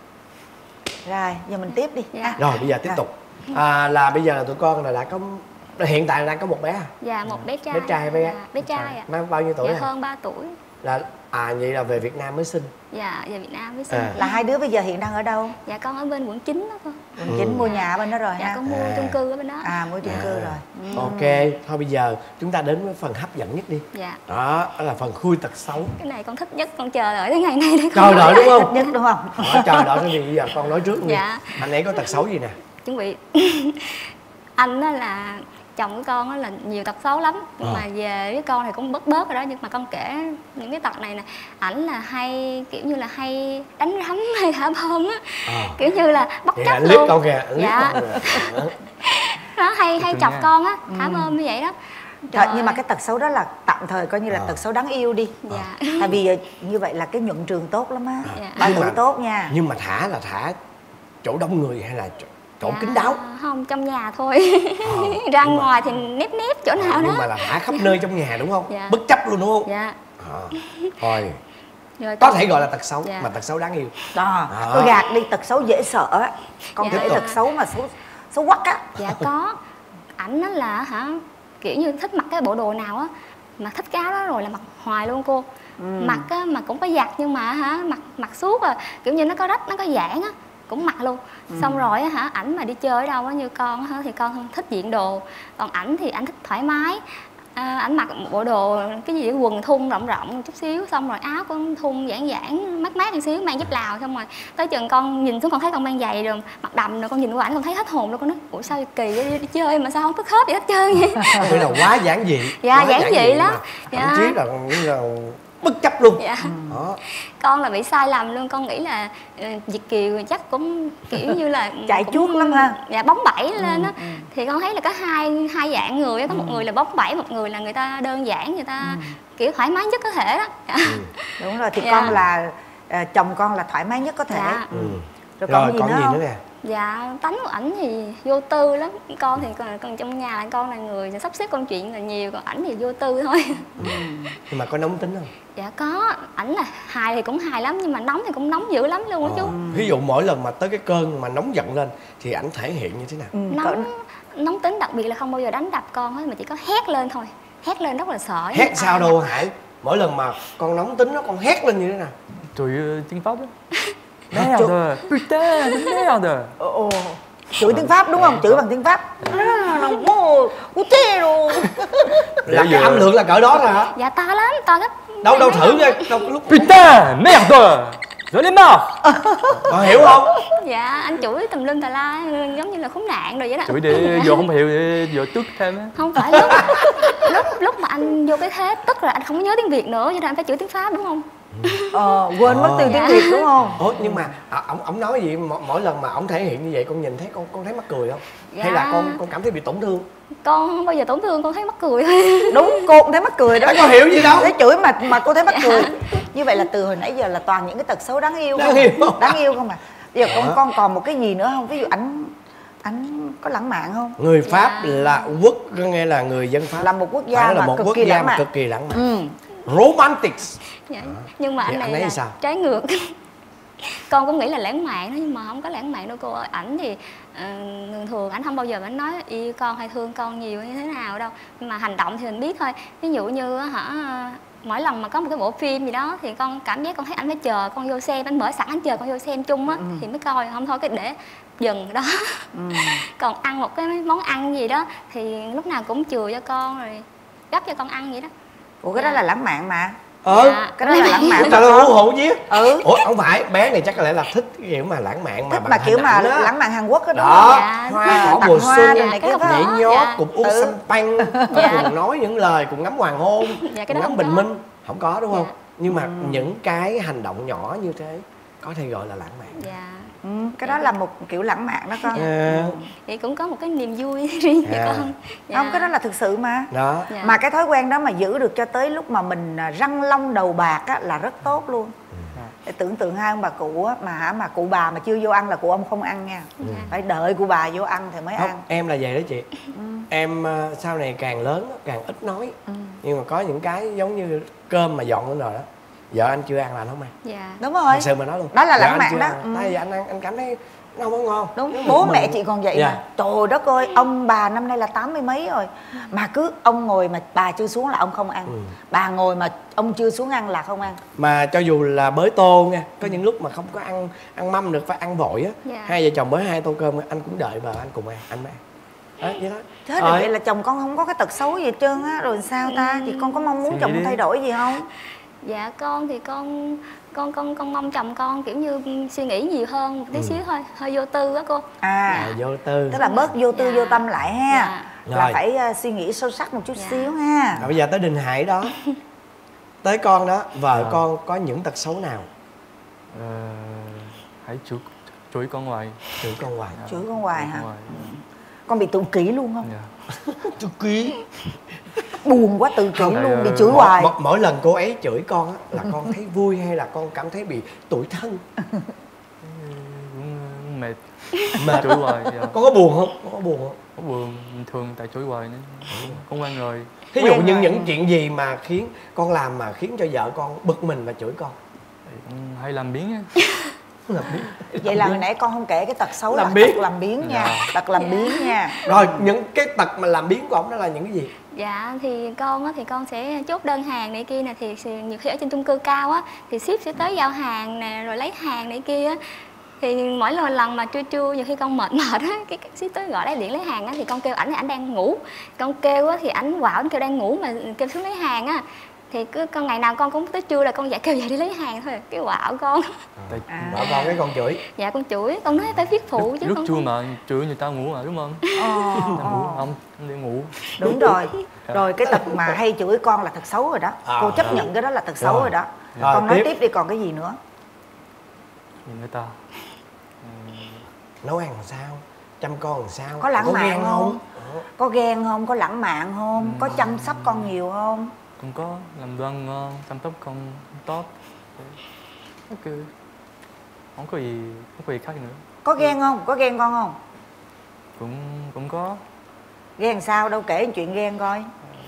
Rồi, giờ mình tiếp đi. Dạ. ha. Rồi bây giờ tiếp Rồi. tục. À, là bây giờ là tụi con là đã có hiện tại là đang có một bé à? Dạ một bé trai. Bé trai bé Dạ, bé trai ạ. Mang bao nhiêu tuổi Dạ à? hơn ba tuổi. Là à vậy là về Việt Nam mới sinh. Dạ về Việt Nam mới sinh. À. Là hai đứa bây giờ hiện đang ở đâu? Dạ con ở bên quận chín đó con. Quận chín mua nhà ở bên đó rồi Dạ ha? con mua À. chung cư ở bên đó. À, mua chung cư À. rồi. Ừ. Ok, thôi bây giờ chúng ta đến với phần hấp dẫn nhất đi. Dạ. Đó, đó là phần khui tật xấu. Cái này con thích nhất, con chờ đợi tới ngày này để con Chờ đợi đúng không? Nhất đúng không? Đó, chờ đợi cái gì bây giờ con nói trước đi. Dạ. Anh ấy có tật xấu gì nè? Chuẩn bị. Anh đó là chồng của con đó là nhiều tật xấu lắm, nhưng Ờ. mà về với con thì cũng bớt bớt rồi đó, nhưng mà con kể những cái tật này nè. Ảnh là hay kiểu như là hay đánh rắm hay thả bom á, À. kiểu như là bất Vậy chấp anh liếc luôn. con kìa, anh liếc Dạ. con kìa. Đó. Nó hay hay Tôi chọc nghe. con á, thả Ừ. bom như vậy đó. Thật, Trời nhưng mà ơi. cái tật xấu đó là tạm thời coi như là À. tật xấu đáng yêu đi. Dạ. Tại vì ờ, như vậy là cái nhuận trường tốt lắm á. Dạ. Ba Nhưng tuổi mà- tốt nha. Nhưng mà thả là thả chỗ đông người hay là chỗ, chỗ Dạ, kín đáo? không, trong nhà thôi. Ờ, Ra nhưng mà- ngoài thì nếp nếp chỗ nào Nhưng đó. mà là thả khắp nơi trong nhà đúng không? Dạ. Bất chấp luôn đúng không? Dạ. À. Thôi, Rồi có con- thể gọi là tật xấu Dạ. mà tật xấu đáng yêu. Đó, Đó. tôi gạt đi tật xấu dễ sợ á. Con Dạ. kể tật xấu mà xấu xấu quắc á. Dạ có. Ảnh nó là hả, kiểu như thích mặc cái bộ đồ nào á, mà thích cái áo đó rồi là mặc hoài luôn cô. Ừ. Mặc á mà cũng có giặt, nhưng mà hả mặc mặc suốt à, kiểu như nó có rách nó có giãn á cũng mặc luôn. Ừ. Xong rồi á hả, ảnh mà đi chơi ở đâu á như con á thì con thích diện đồ, còn ảnh thì ảnh thích thoải mái. À, ảnh mặc một bộ đồ cái gì quần thun rộng rộng một chút xíu, xong rồi áo cũng thun giãn giãn mát mát một xíu, mang dép Lào, xong rồi tới chừng con nhìn xuống con thấy con mang giày rồi mặc đầm rồi con nhìn qua ảnh con thấy hết hồn luôn, con nói ủa sao kỳ vậy, đi, đi chơi mà sao không có khớp gì hết trơn vậy. Nghĩa là quá giản dị. Dạ, quá giản dị lắm. mà Dạ. Thậm chí là, là bất chấp luôn. Dạ. Đó. Con là bị sai lầm luôn, con nghĩ là uh, Việt kiều chắc cũng kiểu như là Chạy cũng- chuốt lắm ha. dạ bóng bẩy lên á. Ừ, ừ. Thì con thấy là có hai hai dạng người á, có một người là bóng bẩy, một người là người ta đơn giản, người ta kiểu thoải mái nhất có thể đó. Dạ. Đúng rồi, thì Dạ. con là ờ, chồng con là thoải mái nhất có thể. Dạ. Ừ. Rồi Rồi còn gì còn nữa gì không? nữa nè? Dạ, tánh của ảnh thì vô tư lắm. Con thì còn, còn trong nhà là con là người sắp xếp công chuyện là nhiều, còn ảnh thì vô tư thôi. Nhưng mà có nóng tính không? Dạ có, ảnh là hài thì cũng hài lắm, nhưng mà nóng thì cũng nóng dữ lắm luôn đó chú. Ví dụ mỗi lần mà tới cái cơn mà nóng giận lên thì ảnh thể hiện như thế nào? Ừ, cỡ- Nóng nóng tính, đặc biệt là không bao giờ đánh đập con hết, mà chỉ có hét lên thôi. Hét lên rất là sợ. Hét sao đâu Hải? Mỗi lần mà con nóng tính nó con hét lên như thế nào? Chửi uh, tiếng Pháp đó. Đấy Merde, rồi. putain, merde. Ồ, chửi tiếng Pháp đúng không? Chửi bằng tiếng Pháp. Là cái âm lượng là cỡ đó rồi hả? Dạ to lắm, to gấp. Đâu đâu thử coi, đâu cái lúc Putain, merde, j'en ai marre. con hiểu không? Dạ, anh chửi tùm lum tà la, giống như là khốn nạn rồi vậy đó. Chửi để vừa không hiểu để vừa tức thêm á. Không phải lúc, lúc lúc mà anh vô cái thế tức rồi anh không có nhớ tiếng Việt nữa, cho nên anh phải chửi tiếng Pháp đúng không? Ờ, quên mất từ tiếng Dạ. Việt đúng không? Ủa nhưng mà à, ông ông nói gì mỗi, mỗi lần mà ông thể hiện như vậy con nhìn thấy con con thấy mắc cười không? Dạ. Hay là con con cảm thấy bị tổn thương? Con không bao giờ tổn thương, con thấy mắc cười thôi. Đúng, cô cũng thấy mắc cười đó. Ai có hiểu gì đâu. Thấy chửi mà mà cô thấy mắc Dạ. cười. Như vậy là từ hồi nãy giờ là toàn những cái tật xấu đáng yêu Đáng không? yêu không? Đáng yêu không à? Bây giờ con Đó. con còn một cái gì nữa không? Ví dụ ảnh Anh có lãng mạn không? Người Pháp là quốc, có nghĩa là người dân Pháp là một quốc gia phải là mà một cực quốc kỳ gia lãng mà mạn. cực kỳ lãng mạn. Ừ. Romantic. Dạ. Nhưng mà Thì anh này anh ấy là sao? trái ngược. Con cũng nghĩ là lãng mạn đó, nhưng mà không có lãng mạn đâu cô ơi. Ảnh thì uh, thường thường ảnh không bao giờ ảnh nói yêu con hay thương con nhiều như thế nào đâu, nhưng mà hành động thì mình biết thôi. Ví dụ như hả, mỗi lần mà có một cái bộ phim gì đó thì con cảm giác con thấy anh phải chờ con vô xem, anh mở sẵn anh chờ con vô xem chung á, ừ. thì mới coi, không thôi cái để dừng đó. Ừ. Còn ăn một cái món ăn gì đó thì lúc nào cũng chừa cho con rồi gấp cho con ăn vậy đó. Ủa cái đó là lãng mạn mà. Ừ, dạ. Cái đó là lãng mạn. Trời ơi, hủ hủ viết. Ừ. Ủa không phải, bé này chắc có lẽ là thích cái kiểu mà lãng mạn mà thích mà kiểu mà đó. Lãng mạn Hàn Quốc đó, đúng đó, không? dạ. Hoa cỏ mùa xuân, nhảy nhót, dạ. cùng uống ừ. champagne, dạ. cùng nói những lời, cùng ngắm hoàng hôn, dạ, cùng ngắm bình có. minh. Không có đúng không? Dạ. Nhưng mà ừ. những cái hành động nhỏ như thế có thể gọi là lãng mạn. Dạ. Ừ, cái đó là một kiểu lãng mạn đó con. Dạ. Thì cũng có một cái niềm vui riêng cho dạ. con. Dạ. Không, cái đó là thực sự mà. Đó. Dạ. Mà cái thói quen đó mà giữ được cho tới lúc mà mình răng long đầu bạc á, là rất tốt luôn. Để tưởng tượng hai ông bà cụ á, mà hả mà cụ bà mà chưa vô ăn là cụ ông không ăn nha. Ừ. Phải đợi cụ bà vô ăn thì mới Không, ăn. em là vậy đó chị. Ừ. Em uh, sau này càng lớn càng ít nói. Ừ. Nhưng mà có những cái giống như cơm mà dọn lên rồi đó, vợ anh chưa ăn là anh không ăn. Dạ. Đúng rồi. Thật sự mà nói luôn. Đó là vợ lãng mạn đó. Ừ. Tại vì anh ăn anh cảm thấy nó không có ngon. Đúng, bố mẹ chị còn vậy dạ. mà. Trời đất ơi, ông bà năm nay là tám mươi mấy rồi. Mà cứ ông ngồi mà bà chưa xuống là ông không ăn. Ừ. Bà ngồi mà ông chưa xuống ăn là không ăn. Mà cho dù là bới tô nha, có những lúc mà không có ăn ăn mâm được, phải ăn vội á. Dạ. Hai vợ chồng bới hai tô cơm anh cũng đợi vợ anh cùng ăn, anh mới ăn. Đó, vậy đó. Thế rồi vậy là chồng con không có cái tật xấu gì hết trơn á, rồi sao ta? Thì con có mong muốn chồng thay đổi gì không? Dạ con thì con con con con mong chồng con kiểu như suy nghĩ nhiều hơn một tí ừ. xíu thôi, hơi vô tư á cô. À, dạ. vô tư. Tức là bớt vô tư, dạ. vô tâm lại ha. Dạ. Là phải uh, suy nghĩ sâu sắc một chút dạ. xíu ha. Rồi bây giờ tới Đình Hải đó. Tới con đó, vợ à. con có những tật xấu nào? Ờ, hãy chửi chửi con hoài. Chửi con hoài. Chửi con hoài hả? Hoài. Con bị tự kỷ luôn không? Dạ. Tự kỷ. Buồn quá, tự kỷ không, luôn, à, bị chửi mỗi, hoài. mỗi, mỗi lần cô ấy chửi con á là con thấy vui hay là con cảm thấy bị tủi thân? Cũng mệt. Mệt. Chửi hoài. Dạ. Con có buồn không? Con có buồn không? Có buồn bình thường tại chửi hoài nữa. Con quen rồi. Ví dụ như những chuyện gì mà khiến con làm mà khiến cho vợ con bực mình và chửi con? Hay làm biếng á. Làm biếng. Vậy là hồi nãy con không kể cái tật xấu làm là biếng. tật làm biếng nha. Dạ. Tật làm biếng nha. Rồi những cái tật mà làm biếng của ông đó là những cái gì? Dạ thì con á thì con sẽ chốt đơn hàng này kia nè, thì nhiều khi ở trên chung cư cao á thì ship sẽ tới giao hàng nè, rồi lấy hàng này kia á. Thì mỗi lần lần mà trưa trưa nhiều khi con mệt mệt á, cái ship tới gọi lấy điện lấy hàng á thì con kêu ảnh thì ảnh đang ngủ. Con kêu á thì ảnh quạo ảnh kêu đang ngủ mà kêu xuống lấy hàng á. Thì cứ con ngày nào con cũng tới trưa là con dạy kêu dậy đi lấy hàng thôi, cái quạo con. À. Bảo con cái con chửi. Dạ con chửi, con nói phải viết phụ chứ. Lúc con trưa mà chửi người ta ngủ mà đúng không? Ờ. Ta ngủ không, đi ngủ. Đúng rồi. Rồi cái tật mà hay chửi con là tật xấu rồi đó. À, cô chấp nhận cái đó là tật xấu rồi, rồi đó. Rồi, con nói tiếp. tiếp đi, còn cái gì nữa? Nhìn người ta. Nấu ăn làm sao? Chăm con làm sao? Có lãng có mạn ghen không? không? Có ghen không? Có lãng mạn không? Ừ. Có chăm sóc con nhiều không? Con có làm đồ ăn ngon, chăm sóc con tốt. Ok. Không có gì, không có gì khác nữa. Có ghen không? Có ghen con không? Cũng cũng có. Ghen sao? Đâu kể chuyện ghen coi.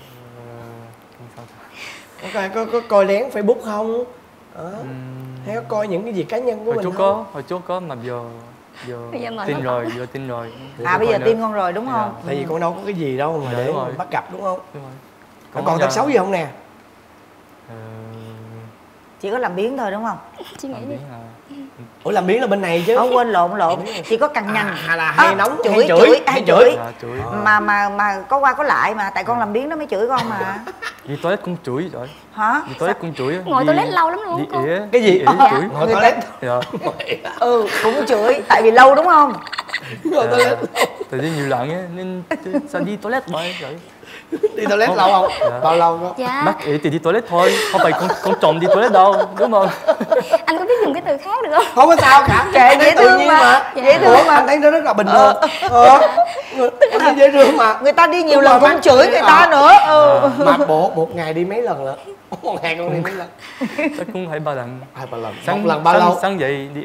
Có, có, có, có coi lén Facebook không? Đó. Ừ. Hay có coi những cái gì cá nhân của hồi mình không? Có, hồi trước có mà giờ giờ, giờ tin rồi, giờ tin rồi. À bây giờ tin con rồi đúng không? Dạ. Tại vì con đâu có cái gì đâu mà dạ, để bắt gặp đúng không? Đúng rồi. Còn, còn tật xấu gì không nè? Ờ... Chỉ có làm biếng thôi đúng không? Chị nghĩ đi. À. Ủa làm biếng là bên này chứ. Ủa quên lộn lộn. Chỉ có cằn nhằn. À, là hay à, nóng, chửi, hay chửi, chửi, hay chửi. chửi. À, chửi. Mà mà mà có qua có lại mà tại con làm biếng nó mới chửi con mà. Đi toilet cũng chửi rồi. Hả? Đi toilet cũng chửi. Ngồi đi, toilet lâu lắm luôn đi cô. Ỉa, cái gì? Ỉa, À, chửi. ngồi toilet. Dạ. Ừ cũng chửi tại vì lâu đúng không? Ngồi toilet. Tại đi nhiều lần á nên sao đi toilet vậy vậy? Đi toilet lâu không? Dạ. Bao lâu không? Dạ. Bác ỉ thì đi toilet thôi, không phải con con chồng đi toilet đâu, đúng không? Anh có biết dùng cái từ khác được không? Không có sao cả, kệ dễ thương mà. mà. Dạ. Dễ thương mà. Anh thấy nó rất là bình thường. Ờ. Anh thấy dễ thương mà. Người ta đi nhiều lần cũng chửi người ta nữa. Ừ. Mà bộ một ngày đi mấy lần lận? Một ngày con đi mấy lần? Chắc cũng hai ba lần. Hai ba lần. Sáng, một lần bao sáng, lâu? Sáng dậy đi ỉa,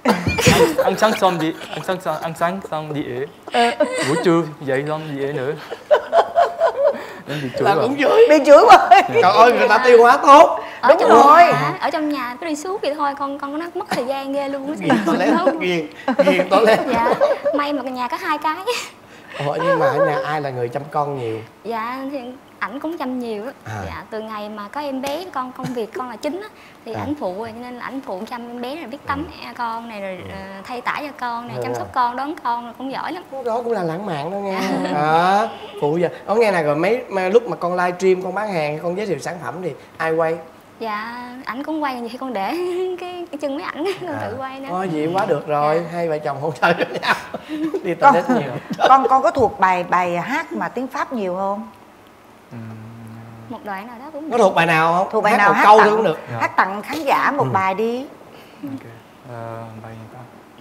ăn, ăn sáng xong đi ăn sáng xong ăn sáng xong đi ế. Buổi trưa dậy xong đi ế nữa. Em bị chửi là rồi. cũng chửi, bị chửi rồi. Trời ơi, người ta tiêu hóa tốt. Ở Đúng trong rồi. nhà, ở trong nhà cứ đi suốt vậy thôi, con con nó mất thời gian ghê luôn. Ghiền toilet, ghiền, ghiền toilet. Dạ, may mà nhà có hai cái. Ủa, nhưng mà ở nhà ai là người chăm con nhiều? Dạ thì ảnh cũng chăm nhiều á. À. Dạ, từ ngày mà có em bé, con công việc con là chính á, thì À. ảnh phụ rồi, cho nên là ảnh phụ chăm em bé, rồi biết tắm con này, rồi ờ, thay tã cho con này, Ừ. chăm sóc con, đón con là cũng giỏi lắm. Đó cũng là lãng mạn đó nghe. À, phụ giờ có nghe này rồi mấy mà lúc mà con live stream con bán hàng, con giới thiệu sản phẩm thì ai quay? Dạ, ảnh cũng quay, nhiều khi con để cái, cái chân mấy ảnh con tự quay nữa. Ôi vậy quá được rồi, hai vợ chồng hỗ trợ cho nhau. Đi Con, toilet nhiều. con con có thuộc bài bài hát mà tiếng Pháp nhiều không? Một đoạn nào đó cũng Có thuộc bài nào không? Thuộc bài Hát nào một hát câu tặng, thôi cũng được. hát tặng khán giả một Ừ. bài đi. Ờ, bài gì ta?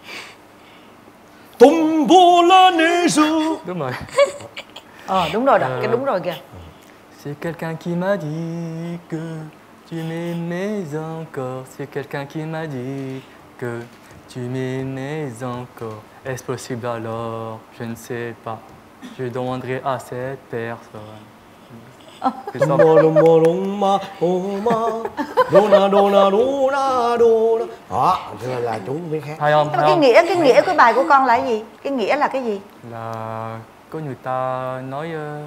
Tum vô la neige. Đúng rồi. Ờ đúng rồi đó, Ờ. cái đúng rồi kìa. C'est quelqu'un qui m'a dit que tu m'aimais encore. C'est quelqu'un qui m'a dit que tu m'aimais encore. Est-ce possible alors? Je ne sais pas. Je demanderai à cette personne. C'est ça. Mô lô mô lô ma ô ma đô na đô na đô na đô na. Đó, thưa là chú không biết hát. Hay không? Nhưng mà Hay cái không? nghĩa cái nghĩa của bài của con là cái gì? Cái nghĩa là cái gì? Là có người ta nói uh,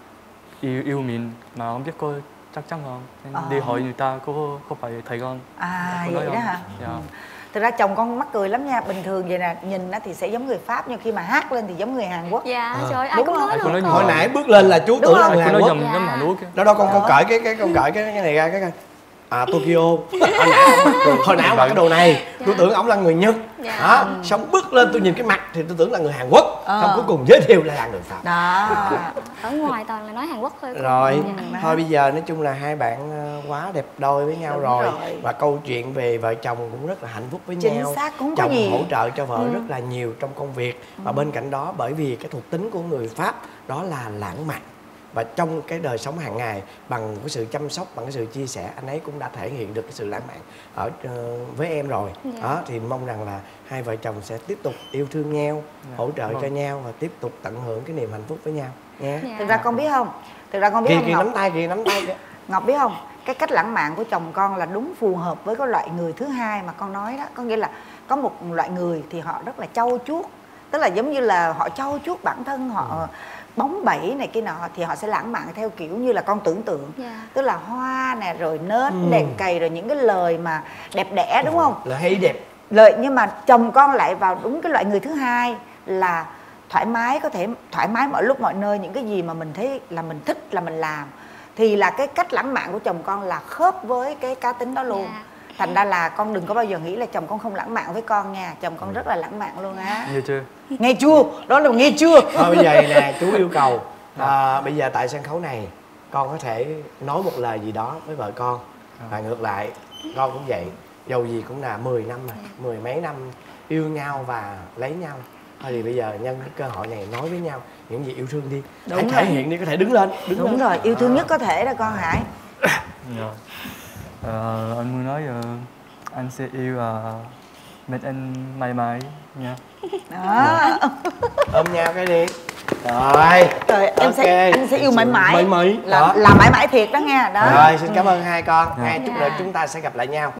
yêu yêu mình mà không biết có chắc chắn không. Nên Ờ. đi hỏi người ta có có phải thầy con. À Có nói vậy đó không? hả? Dạ. Thực ra chồng con mắc cười lắm nha. Bình thường vậy nè, nhìn á thì sẽ giống người Pháp, nhưng khi mà hát lên thì giống người Hàn Quốc. Dạ, À. trời ơi, ai Đúng cũng không? nói Ai cũng luôn. nói Hồi con. nãy bước lên là chú Đúng tưởng là không? người Ai Hàn cũng nói Quốc. dầm giống Hàn Quốc. Đó đâu con con Đó. cởi cái cái con cởi cái cái này ra cái coi. À Tokyo. Hồi nãy hồi nãy ông mặc cái đồ này, tôi tưởng ổng là người Nhật. Dạ. Đó, xong bước lên tôi nhìn cái mặt thì tôi tưởng là người Hàn Quốc. Ờ. Xong cuối cùng giới thiệu là, là người Pháp. Đó. Ở ngoài toàn là nói Hàn Quốc thôi. Rồi, Dạ. thôi bây giờ nói chung là hai bạn ờ, quá đẹp đôi với nhau Đúng rồi. rồi. Và câu chuyện về vợ chồng cũng rất là hạnh phúc với Chính nhau. xác, cũng có Chồng gì. hỗ trợ cho vợ Ừ. rất là nhiều trong công việc. Và bên cạnh đó bởi vì cái thuộc tính của người Pháp đó là lãng mạn. Và trong cái đời sống hàng ngày bằng cái sự chăm sóc, bằng cái sự chia sẻ, anh ấy cũng đã thể hiện được cái sự lãng mạn ở ờ, với em rồi. Dạ. Đó thì mong rằng là hai vợ chồng sẽ tiếp tục yêu thương nhau, Dạ. hỗ trợ Vâng. cho nhau và tiếp tục tận hưởng cái niềm hạnh phúc với nhau nha. Dạ. Thực ra con biết không? Thực ra con biết Kìa không kìa Ngọc? nắm tay kìa nắm tay kìa. Ngọc biết không? Cái cách lãng mạn của chồng con là đúng phù hợp với cái loại người thứ hai mà con nói đó. Có nghĩa là có một loại người thì họ rất là trau chuốt. Tức là giống như là họ trau chuốt bản thân họ, bóng bẩy này kia nọ, thì họ sẽ lãng mạn theo kiểu như là con tưởng tượng. Dạ. Tức là hoa nè, rồi nến, Ừ. đèn cầy, rồi những cái lời mà đẹp đẽ, đúng không? Là hay đẹp. Lời nhưng mà chồng con lại vào đúng cái loại người thứ hai là thoải mái, có thể thoải mái mọi lúc mọi nơi, những cái gì mà mình thấy là mình thích là mình làm. Thì là cái cách lãng mạn của chồng con là khớp với cái cá tính đó luôn. Dạ. Thành ra là con đừng có bao giờ nghĩ là chồng con không lãng mạn với con nha. Chồng con rất là lãng mạn luôn á. Nghe chưa? Nghe chưa? Đó là nghe chưa? Thôi bây giờ này nè, chú yêu cầu à, bây giờ tại sân khấu này con có thể nói một lời gì đó với vợ con. Và ngược lại con cũng vậy. Dầu gì cũng là mười năm rồi, mười mấy năm yêu nhau và lấy nhau. Thôi thì bây giờ nhân cái cơ hội này nói với nhau những gì yêu thương đi. Đúng Hãy thể rồi. hiện đi, có thể đứng lên. Đứng Đúng lên. rồi, yêu thương nhất có thể đó con Hải. Dạ. Ờ, anh muốn nói ờ, anh sẽ yêu uh, bên anh mãi mãi nha. Đó. Ôm nhau cái đi. Rồi. Rồi em sẽ Ok. anh sẽ yêu mãi mãi. Mãi mãi. Là Đó. là mãi mãi thiệt đó nha. Đó. Rồi xin cảm ơn hai con. Dạ. Hai chút nữa chúng ta sẽ gặp lại nhau.